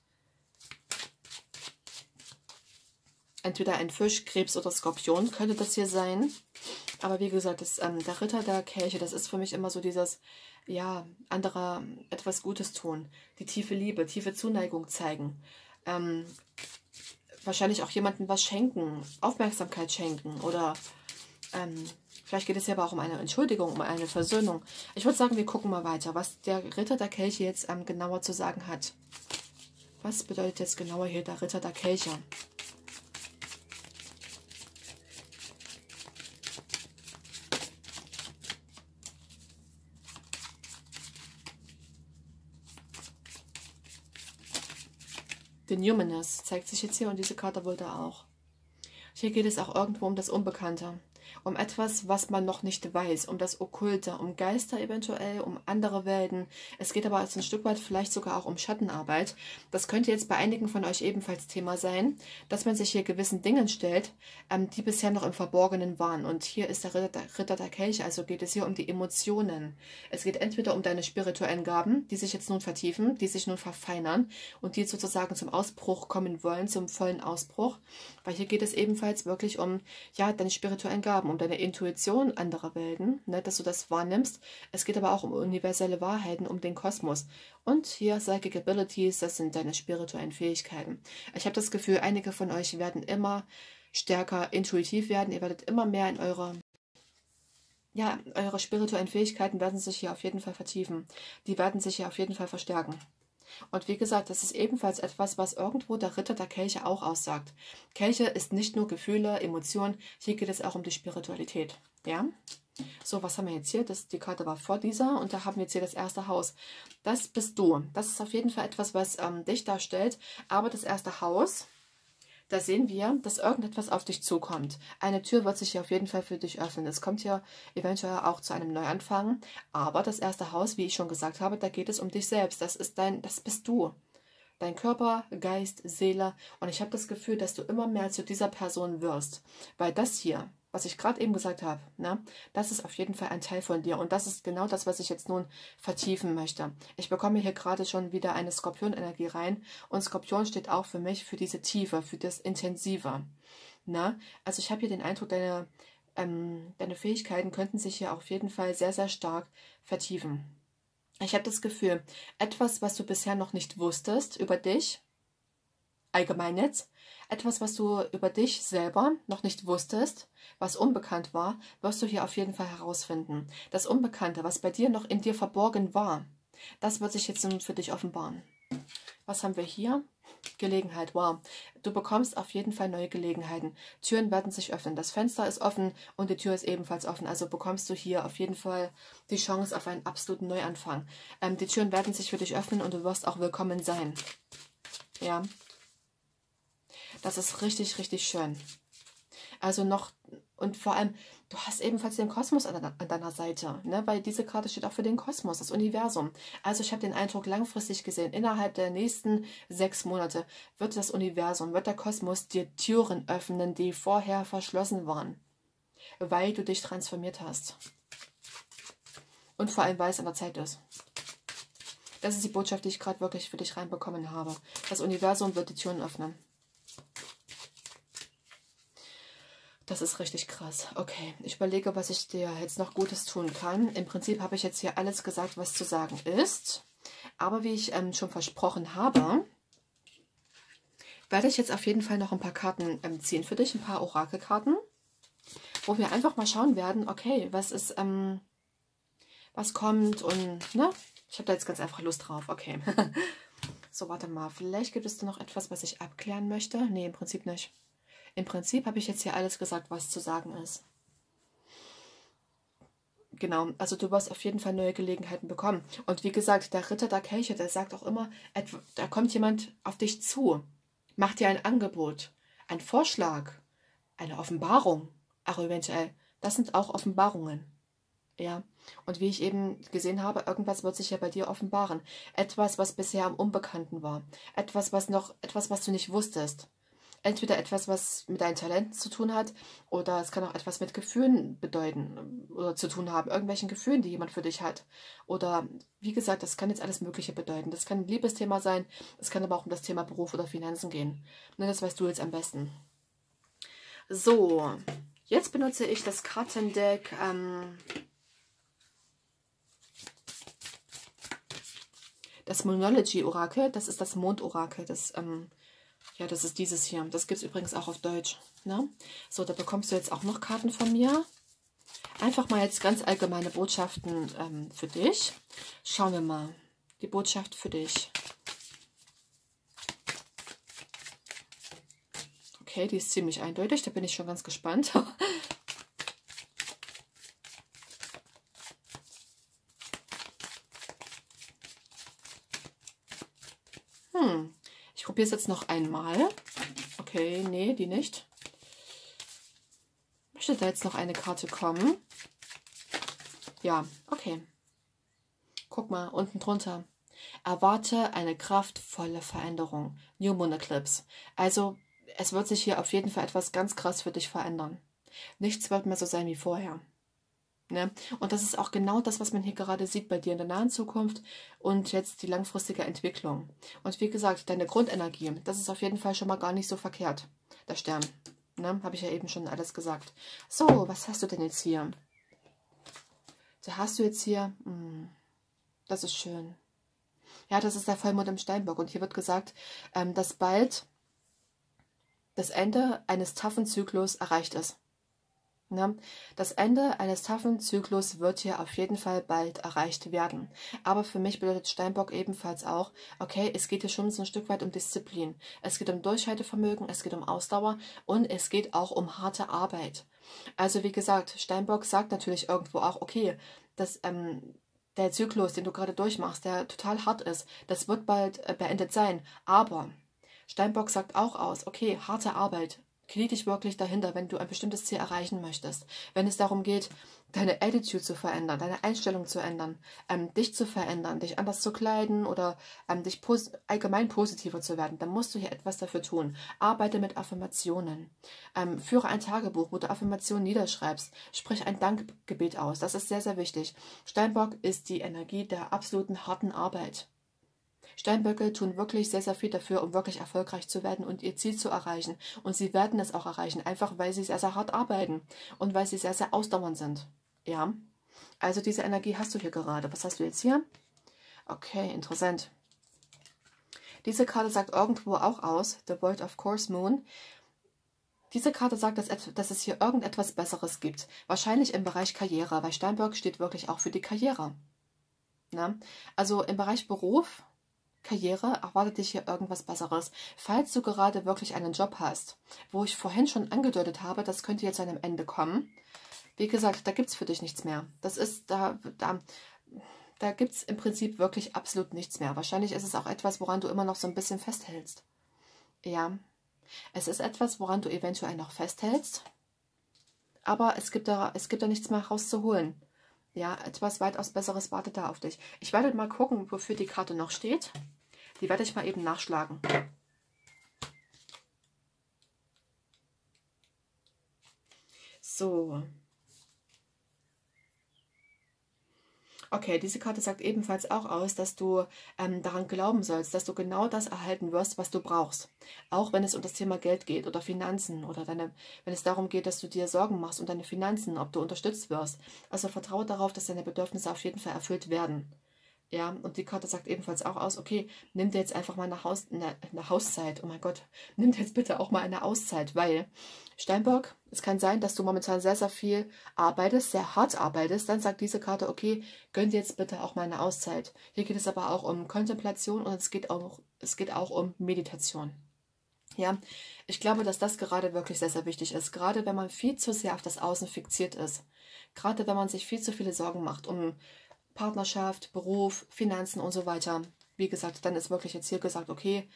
Speaker 1: Entweder ein Fisch, Krebs oder Skorpion könnte das hier sein. Aber wie gesagt, der Ritter der Kelche, das ist für mich immer so dieses, ja, anderer etwas Gutes tun. Die tiefe Liebe, tiefe Zuneigung zeigen. Wahrscheinlich auch jemandem was schenken, Aufmerksamkeit schenken. Oder vielleicht geht es ja aber auch um eine Entschuldigung, um eine Versöhnung. Ich würde sagen, wir gucken mal weiter, was der Ritter der Kelche jetzt genauer zu sagen hat. Was bedeutet jetzt genauer hier der Ritter der Kelche? The Numinous zeigt sich jetzt hier und diese Karte wollte auch. Hier geht es auch irgendwo um das Unbekannte. Um etwas, was man noch nicht weiß, um das Okkulte, um Geister eventuell, um andere Welten. Es geht aber als ein Stück weit vielleicht sogar auch um Schattenarbeit. Das könnte jetzt bei einigen von euch ebenfalls Thema sein, dass man sich hier gewissen Dingen stellt, die bisher noch im Verborgenen waren. Und hier ist der Ritter der Kelche, also geht es hier um die Emotionen. Es geht entweder um deine spirituellen Gaben, die sich jetzt nun vertiefen, die sich nun verfeinern und die sozusagen zum Ausbruch kommen wollen, zum vollen Ausbruch. Weil hier geht es ebenfalls wirklich um, ja, deine spirituellen Gaben, um deine Intuition anderer Welten, ne, dass du das wahrnimmst. Es geht aber auch um universelle Wahrheiten, um den Kosmos. Und hier Psychic Abilities, das sind deine spirituellen Fähigkeiten. Ich habe das Gefühl, einige von euch werden immer stärker intuitiv werden. Ihr werdet immer mehr in eure spirituellen Fähigkeiten werden sich hier auf jeden Fall vertiefen. Die werden sich hier auf jeden Fall verstärken. Und wie gesagt, das ist ebenfalls etwas, was irgendwo der Ritter der Kelche auch aussagt. Kelche ist nicht nur Gefühle, Emotionen, hier geht es auch um die Spiritualität. Ja? So, was haben wir jetzt hier? Die Karte war vor dieser und da haben wir jetzt hier das erste Haus. Das bist du. Das ist auf jeden Fall etwas, was dich darstellt. Aber das erste Haus, da sehen wir, dass irgendetwas auf dich zukommt. Eine Tür wird sich hier auf jeden Fall für dich öffnen. Es kommt hier eventuell auch zu einem Neuanfang. Aber das erste Haus, wie ich schon gesagt habe, da geht es um dich selbst. Das bist du. Dein Körper, Geist, Seele. Und ich habe das Gefühl, dass du immer mehr zu dieser Person wirst. Weil das hier, was ich gerade eben gesagt habe, ne, das ist auf jeden Fall ein Teil von dir. Und das ist genau das, was ich jetzt nun vertiefen möchte. Ich bekomme hier gerade schon wieder eine Skorpion-Energie rein. Und Skorpion steht auch für mich für diese Tiefe, für das Intensive. Ne? Also ich habe hier den Eindruck, deine Fähigkeiten könnten sich hier auf jeden Fall sehr, sehr stark vertiefen. Ich habe das Gefühl, etwas, was du bisher noch nicht wusstest über dich, allgemein jetzt, etwas, was du über dich selber noch nicht wusstest, was unbekannt war, wirst du hier auf jeden Fall herausfinden. Das Unbekannte, was bei dir noch in dir verborgen war, das wird sich jetzt nun für dich offenbaren. Was haben wir hier? Gelegenheit, wow. Du bekommst auf jeden Fall neue Gelegenheiten. Türen werden sich öffnen. Das Fenster ist offen und die Tür ist ebenfalls offen. Also bekommst du hier auf jeden Fall die Chance auf einen absoluten Neuanfang. Die Türen werden sich für dich öffnen und du wirst auch willkommen sein. Ja. Das ist richtig, richtig schön. Also noch, und vor allem, du hast ebenfalls den Kosmos an deiner Seite, ne? Weil diese Karte steht auch für den Kosmos, das Universum. Also ich habe den Eindruck, langfristig gesehen, innerhalb der nächsten 6 Monate wird das Universum, wird der Kosmos dir Türen öffnen, die vorher verschlossen waren, weil du dich transformiert hast. Und vor allem, weil es an der Zeit ist. Das ist die Botschaft, die ich gerade wirklich für dich reinbekommen habe. Das Universum wird die Türen öffnen. Das ist richtig krass. Okay, ich überlege, was ich dir jetzt noch Gutes tun kann. Im Prinzip habe ich jetzt hier alles gesagt, was zu sagen ist. Aber wie ich schon versprochen habe, werde ich jetzt auf jeden Fall noch ein paar Karten ziehen für dich. Ein paar Orakelkarten, wo wir einfach mal schauen werden, okay, was ist, was kommt und, ne? Ich habe da jetzt ganz einfach Lust drauf. Okay. So, warte mal. Vielleicht gibt es da noch etwas, was ich abklären möchte. Nee, im Prinzip nicht. Im Prinzip habe ich jetzt hier alles gesagt, was zu sagen ist. Genau, also du wirst auf jeden Fall neue Gelegenheiten bekommen. Und wie gesagt, der Ritter der Kelche, der sagt auch immer, da kommt jemand auf dich zu, macht dir ein Angebot, ein Vorschlag, eine Offenbarung. Ach, eventuell, das sind auch Offenbarungen. Ja, und wie ich eben gesehen habe, irgendwas wird sich ja bei dir offenbaren. Etwas, was bisher am Unbekannten war. Etwas, was du nicht wusstest. Entweder etwas, was mit deinen Talenten zu tun hat, oder es kann auch etwas mit Gefühlen bedeuten oder zu tun haben, irgendwelchen Gefühlen, die jemand für dich hat. Oder wie gesagt, das kann jetzt alles Mögliche bedeuten. Das kann ein Liebesthema sein, es kann aber auch um das Thema Beruf oder Finanzen gehen. Ne, das weißt du jetzt am besten. So, jetzt benutze ich das Kartendeck das Moonology-Orakel. Das ist das Mondorakel. Ja, das ist dieses hier. Das gibt es übrigens auch auf Deutsch. Ne? So, da bekommst du jetzt auch noch Karten von mir. Einfach mal jetzt ganz allgemeine Botschaften für dich. Schauen wir mal. Die Botschaft für dich. Okay, die ist ziemlich eindeutig. Da bin ich schon ganz gespannt. Ich probiere es jetzt noch einmal. Okay, nee, die nicht. Möchte da jetzt noch eine Karte kommen? Ja, okay. Guck mal, unten drunter. Erwarte eine kraftvolle Veränderung. New Moon Eclipse. Also, es wird sich hier auf jeden Fall etwas ganz krass für dich verändern. Nichts wird mehr so sein wie vorher. Ne? Und das ist auch genau das, was man hier gerade sieht bei dir in der nahen Zukunft und jetzt die langfristige Entwicklung. Und wie gesagt, deine Grundenergie, das ist auf jeden Fall schon mal gar nicht so verkehrt, der Stern. Ne? Habe ich ja eben schon alles gesagt. So, was hast du denn jetzt hier? Da hast du jetzt hier, das ist schön. Ja, das ist der Vollmond im Steinbock. Und hier wird gesagt, dass bald das Ende eines taffen Zyklus erreicht ist. Ne? Das Ende eines taffen Zyklus wird hier auf jeden Fall bald erreicht werden. Aber für mich bedeutet Steinbock ebenfalls auch, okay, es geht hier schon so ein Stück weit um Disziplin. Es geht um Durchhaltevermögen, es geht um Ausdauer und es geht auch um harte Arbeit. Also wie gesagt, Steinbock sagt natürlich irgendwo auch, okay, dass der Zyklus, den du gerade durchmachst, der total hart ist, das wird bald beendet sein. Aber Steinbock sagt auch aus, okay, harte Arbeit. Knie dich wirklich dahinter, wenn du ein bestimmtes Ziel erreichen möchtest. Wenn es darum geht, deine Attitude zu verändern, deine Einstellung zu ändern, dich zu verändern, dich anders zu kleiden oder dich allgemein positiver zu werden, dann musst du hier etwas dafür tun. Arbeite mit Affirmationen. Führe ein Tagebuch, wo du Affirmationen niederschreibst. Sprich ein Dankgebet aus. Das ist sehr, sehr wichtig. Steinbock ist die Energie der absoluten harten Arbeit. Steinböcke tun wirklich sehr, sehr viel dafür, um wirklich erfolgreich zu werden und ihr Ziel zu erreichen. Und sie werden es auch erreichen, einfach weil sie sehr, sehr hart arbeiten und weil sie sehr, sehr ausdauernd sind. Ja, also diese Energie hast du hier gerade. Was hast du jetzt hier? Okay, interessant. Diese Karte sagt irgendwo auch aus, The Void of Course Moon. Diese Karte sagt, dass es hier irgendetwas Besseres gibt. Wahrscheinlich im Bereich Karriere, weil Steinbock steht wirklich auch für die Karriere. Na? Also im Bereich Beruf, Karriere erwartet dich hier irgendwas Besseres. Falls du gerade wirklich einen Job hast, wo ich vorhin schon angedeutet habe, das könnte jetzt zu einem Ende kommen. Wie gesagt, da gibt es für dich nichts mehr. Das ist, da gibt es im Prinzip wirklich absolut nichts mehr. Wahrscheinlich ist es auch etwas, woran du immer noch so ein bisschen festhältst. Ja, es ist etwas, woran du eventuell noch festhältst, aber es gibt da nichts mehr rauszuholen. Ja, etwas weitaus Besseres wartet da auf dich. Ich werde mal gucken, wofür die Karte noch steht. Die werde ich mal eben nachschlagen. So. Okay, diese Karte sagt ebenfalls auch aus, dass du daran glauben sollst, dass du genau das erhalten wirst, was du brauchst. Auch wenn es um das Thema Geld geht oder Finanzen oder wenn es darum geht, dass du dir Sorgen machst um deine Finanzen, ob du unterstützt wirst. Also vertraue darauf, dass deine Bedürfnisse auf jeden Fall erfüllt werden. Ja, und die Karte sagt ebenfalls auch aus, okay, nimm dir jetzt einfach mal eine Hauszeit. Oh mein Gott, nimm dir jetzt bitte auch mal eine Auszeit, weil Steinbock, es kann sein, dass du momentan sehr, sehr viel arbeitest, sehr hart arbeitest. Dann sagt diese Karte, okay, gönn dir jetzt bitte auch mal eine Auszeit. Hier geht es aber auch um Kontemplation und es geht auch um Meditation. Ja, ich glaube, dass das gerade wirklich sehr, sehr wichtig ist. Gerade wenn man viel zu sehr auf das Außen fixiert ist. Gerade wenn man sich viel zu viele Sorgen macht um Partnerschaft, Beruf, Finanzen und so weiter. Wie gesagt, dann ist wirklich jetzt hier gesagt, okay,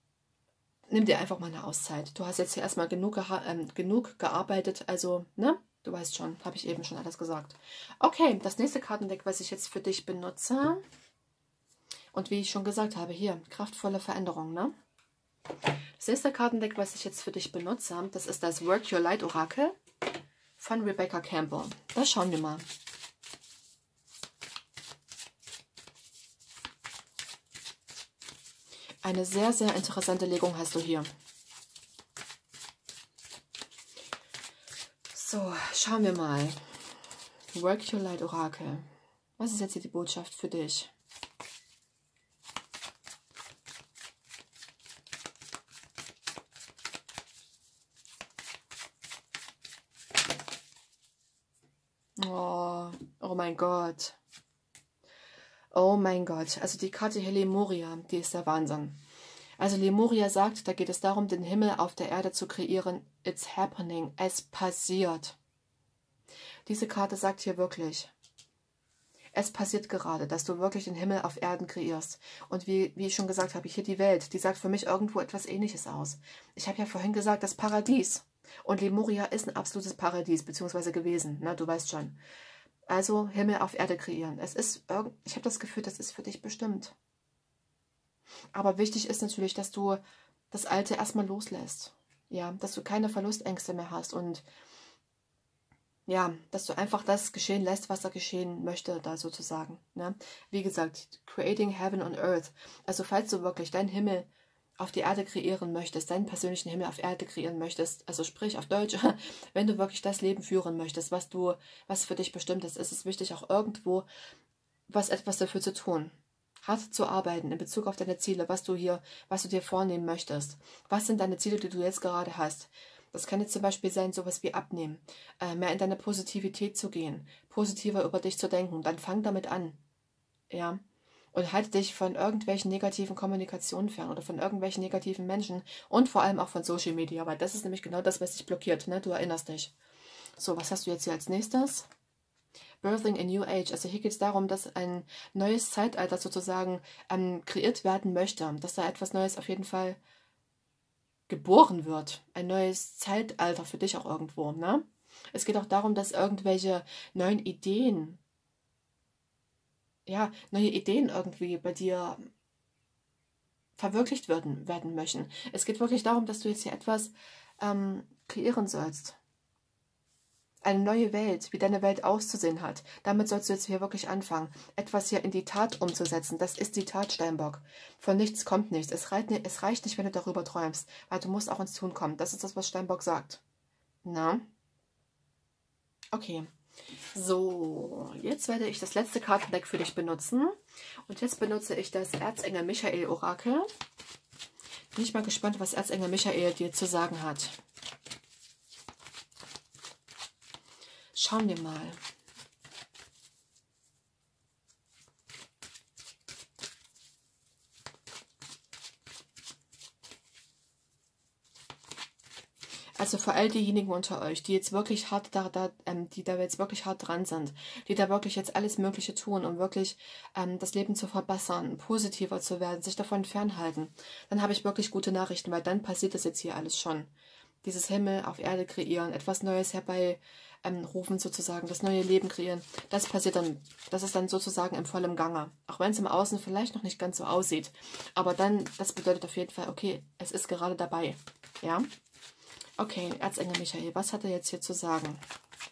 Speaker 1: nimm dir einfach mal eine Auszeit. Du hast jetzt hier erstmal genug gearbeitet, also, ne? Du weißt schon, habe ich eben schon alles gesagt. Okay, das nächste Kartendeck, was ich jetzt für dich benutze. Und wie ich schon gesagt habe, hier, kraftvolle Veränderung, ne? Das nächste Kartendeck, was ich jetzt für dich benutze, das ist das Work Your Light Orakel von Rebecca Campbell. Das schauen wir mal. Eine sehr, sehr interessante Legung hast du hier. So, schauen wir mal. Work Your Light Orakel. Was ist jetzt hier die Botschaft für dich? Oh mein Gott. Oh mein Gott. Also die Karte hier Lemuria, die ist der Wahnsinn. Also Lemuria sagt, da geht es darum, den Himmel auf der Erde zu kreieren. It's happening. Es passiert. Diese Karte sagt hier wirklich, es passiert gerade, dass du wirklich den Himmel auf Erden kreierst. Und wie ich schon gesagt habe, hier die Welt, die sagt für mich irgendwo etwas Ähnliches aus. Ich habe ja vorhin gesagt, das Paradies. Und Lemuria ist ein absolutes Paradies, beziehungsweise gewesen, ne? Du weißt schon. Also Himmel auf Erde kreieren. Es ist, ich habe das Gefühl, das ist für dich bestimmt. Aber wichtig ist natürlich, dass du das Alte erstmal loslässt. Ja, dass du keine Verlustängste mehr hast und ja, dass du einfach das geschehen lässt, was da geschehen möchte, da sozusagen. Ne? Wie gesagt, creating heaven on earth. Also falls du wirklich deinen Himmel auf die Erde kreieren möchtest, deinen persönlichen Himmel auf Erde kreieren möchtest, also sprich auf Deutsch, wenn du wirklich das Leben führen möchtest, was für dich bestimmt ist, ist es wichtig, auch irgendwo etwas dafür zu tun. Hart zu arbeiten in Bezug auf deine Ziele, was du dir vornehmen möchtest. Was sind deine Ziele, die du jetzt gerade hast? Das kann jetzt zum Beispiel sein, sowas wie abnehmen, mehr in deine Positivität zu gehen, positiver über dich zu denken. Dann fang damit an, ja. Und halte dich von irgendwelchen negativen Kommunikationen fern oder von irgendwelchen negativen Menschen und vor allem auch von Social Media, weil das ist nämlich genau das, was dich blockiert, ne? Du erinnerst dich. So, was hast du jetzt hier als nächstes? Birthing a New Age. Also hier geht es darum, dass ein neues Zeitalter sozusagen kreiert werden möchte, dass da etwas Neues auf jeden Fall geboren wird. Ein neues Zeitalter für dich auch irgendwo, ne? Es geht auch darum, dass irgendwelche neuen Ideen, ja, neue Ideen irgendwie bei dir verwirklicht werden möchten. Es geht wirklich darum, dass du jetzt hier etwas kreieren sollst. Eine neue Welt, wie deine Welt auszusehen hat. Damit sollst du jetzt hier wirklich anfangen, etwas hier in die Tat umzusetzen. Das ist die Tat, Steinbock. Von nichts kommt nichts. Es reicht nicht, wenn du darüber träumst, weil du musst auch ins Tun kommen. Das ist das, was Steinbock sagt. Na? Okay. So, jetzt werde ich das letzte Kartendeck für dich benutzen. Und jetzt benutze ich das Erzengel Michael Orakel. Bin ich mal gespannt, was Erzengel Michael dir zu sagen hat. Schauen wir mal. Also für all diejenigen unter euch, die jetzt wirklich die da jetzt wirklich hart dran sind, die da wirklich jetzt alles Mögliche tun, um wirklich das Leben zu verbessern, positiver zu werden, sich davon fernhalten, dann habe ich wirklich gute Nachrichten, weil dann passiert das jetzt hier alles schon. Dieses Himmel auf Erde kreieren, etwas Neues herbeirufen sozusagen, das neue Leben kreieren, das passiert dann, das ist dann sozusagen im vollen Gange. Auch wenn es im Außen vielleicht noch nicht ganz so aussieht. Aber dann, das bedeutet auf jeden Fall, okay, es ist gerade dabei. Ja? Okay, Erzengel Michael, was hat er jetzt hier zu sagen?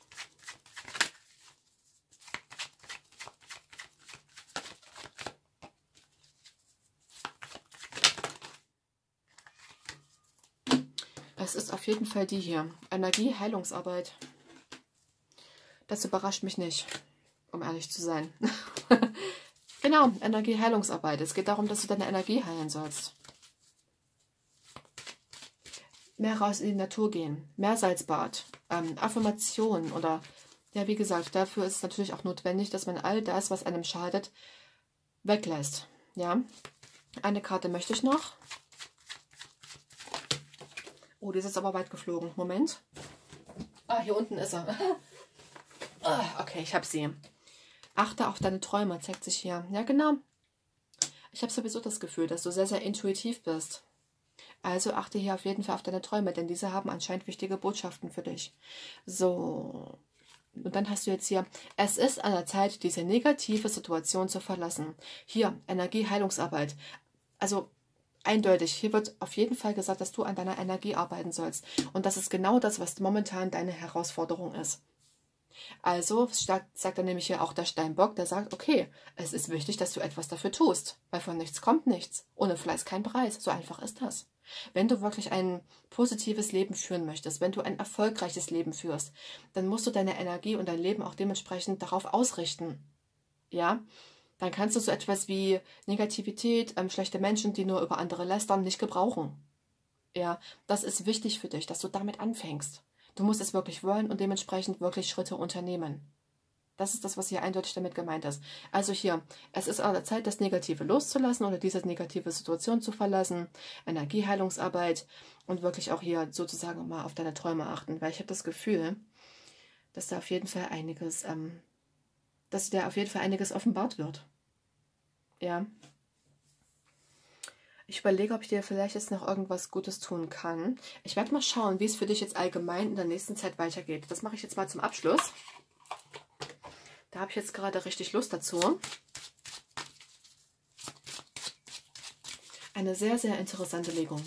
Speaker 1: Es ist auf jeden Fall die hier. Energie, Heilungsarbeit. Das überrascht mich nicht, um ehrlich zu sein. Genau, Energie, Heilungsarbeit. Es geht darum, dass du deine Energie heilen sollst. Mehr raus in die Natur gehen. Mehr Salzbad. Affirmationen oder, ja, wie gesagt, dafür ist es natürlich auch notwendig, dass man all das, was einem schadet, weglässt. Ja, eine Karte möchte ich noch. Oh, die ist jetzt aber weit geflogen. Moment. Ah, hier unten ist er. Okay, ich habe sie. Achte auf deine Träume, zeigt sich hier. Ja, genau. Ich habe sowieso das Gefühl, dass du sehr, sehr intuitiv bist. Also achte hier auf jeden Fall auf deine Träume, denn diese haben anscheinend wichtige Botschaften für dich. So, und dann hast du jetzt hier, es ist an der Zeit, diese negative Situation zu verlassen. Hier, Energieheilungsarbeit. Also eindeutig, hier wird auf jeden Fall gesagt, dass du an deiner Energie arbeiten sollst. Und das ist genau das, was momentan deine Herausforderung ist. Also sagt er nämlich hier auch der Steinbock, der sagt, okay, es ist wichtig, dass du etwas dafür tust, weil von nichts kommt nichts. Ohne Fleiß kein Preis. So einfach ist das. Wenn du wirklich ein positives Leben führen möchtest, wenn du ein erfolgreiches Leben führst, dann musst du deine Energie und dein Leben auch dementsprechend darauf ausrichten. Ja, dann kannst du so etwas wie Negativität, schlechte Menschen, die nur über andere lästern, nicht gebrauchen. Ja, das ist wichtig für dich, dass du damit anfängst. Du musst es wirklich wollen und dementsprechend wirklich Schritte unternehmen. Das ist das, was hier eindeutig damit gemeint ist. Also hier, es ist an der Zeit, das Negative loszulassen oder diese negative Situation zu verlassen, Energieheilungsarbeit und wirklich auch hier sozusagen mal auf deine Träume achten, weil ich habe das Gefühl, dass da auf jeden Fall einiges, dass dir auf jeden Fall einiges offenbart wird. Ja. Ich überlege, ob ich dir vielleicht jetzt noch irgendwas Gutes tun kann. Ich werde mal schauen, wie es für dich jetzt allgemein in der nächsten Zeit weitergeht. Das mache ich jetzt mal zum Abschluss. Da habe ich jetzt gerade richtig Lust dazu. Eine sehr, sehr interessante Legung.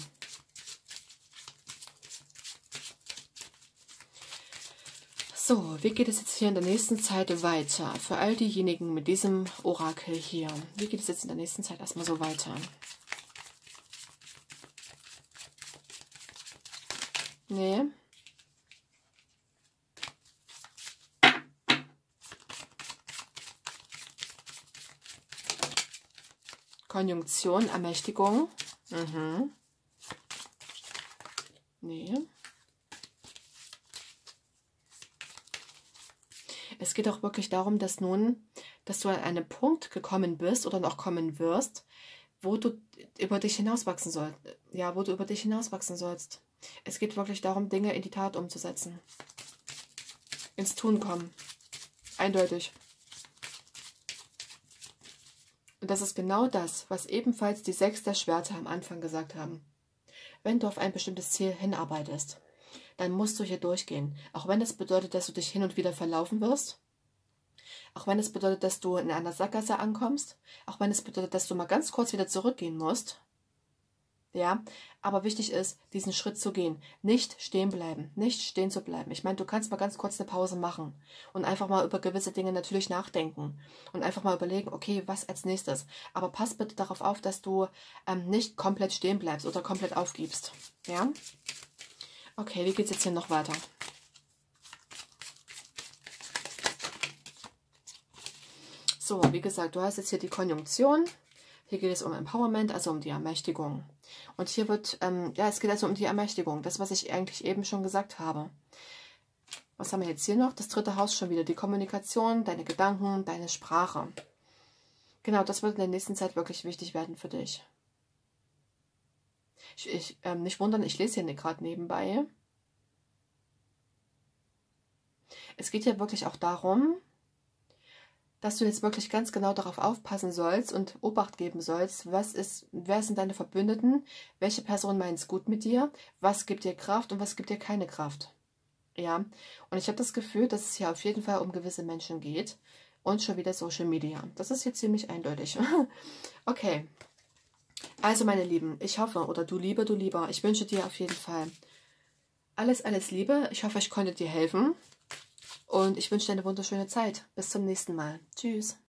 Speaker 1: So, wie geht es jetzt hier in der nächsten Zeit weiter? Für all diejenigen mit diesem Orakel hier. Wie geht es jetzt in der nächsten Zeit erstmal so weiter? Nee. Konjunktion, Ermächtigung. Nee. Es geht auch wirklich darum, dass du an einen Punkt gekommen bist oder noch kommen wirst, wo du über dich hinauswachsen sollst. Ja, wo du über dich hinauswachsen sollst. Es geht wirklich darum, Dinge in die Tat umzusetzen. Ins Tun kommen. Eindeutig. Und das ist genau das, was ebenfalls die 6 der Schwerter am Anfang gesagt haben. Wenn du auf ein bestimmtes Ziel hinarbeitest, dann musst du hier durchgehen. Auch wenn es bedeutet, dass du dich hin und wieder verlaufen wirst. Auch wenn es bedeutet, dass du in einer Sackgasse ankommst. Auch wenn es bedeutet, dass du mal ganz kurz wieder zurückgehen musst. Ja, aber wichtig ist, diesen Schritt zu gehen. Nicht stehen bleiben, nicht stehen zu bleiben. Ich meine, du kannst mal ganz kurz eine Pause machen und einfach mal über gewisse Dinge natürlich nachdenken und einfach mal überlegen, okay, was als nächstes. Aber pass bitte darauf auf, dass du nicht komplett stehen bleibst oder komplett aufgibst. Ja? Okay, wie geht es jetzt hier noch weiter? So, wie gesagt, du hast jetzt hier die Konjunktion. Hier geht es um Empowerment, also um die Ermächtigung. Und hier wird, ja, es geht also um die Ermächtigung. Das, was ich eigentlich eben schon gesagt habe. Was haben wir jetzt hier noch? Das 3. Haus schon wieder. Die Kommunikation, deine Gedanken, deine Sprache. Genau, das wird in der nächsten Zeit wirklich wichtig werden für dich. Nicht wundern, ich lese hier gerade nebenbei. Es geht ja wirklich auch darum, dass du jetzt wirklich ganz genau darauf aufpassen sollst und Obacht geben sollst, wer sind deine Verbündeten, welche Person meint es gut mit dir, was gibt dir Kraft und was gibt dir keine Kraft. Ja, und ich habe das Gefühl, dass es hier auf jeden Fall um gewisse Menschen geht und schon wieder Social Media. Das ist jetzt ziemlich eindeutig. Okay, also meine Lieben, ich hoffe, oder du Lieber, ich wünsche dir auf jeden Fall alles, alles Liebe. Ich hoffe, ich konnte dir helfen. Und ich wünsche dir eine wunderschöne Zeit. Bis zum nächsten Mal. Tschüss.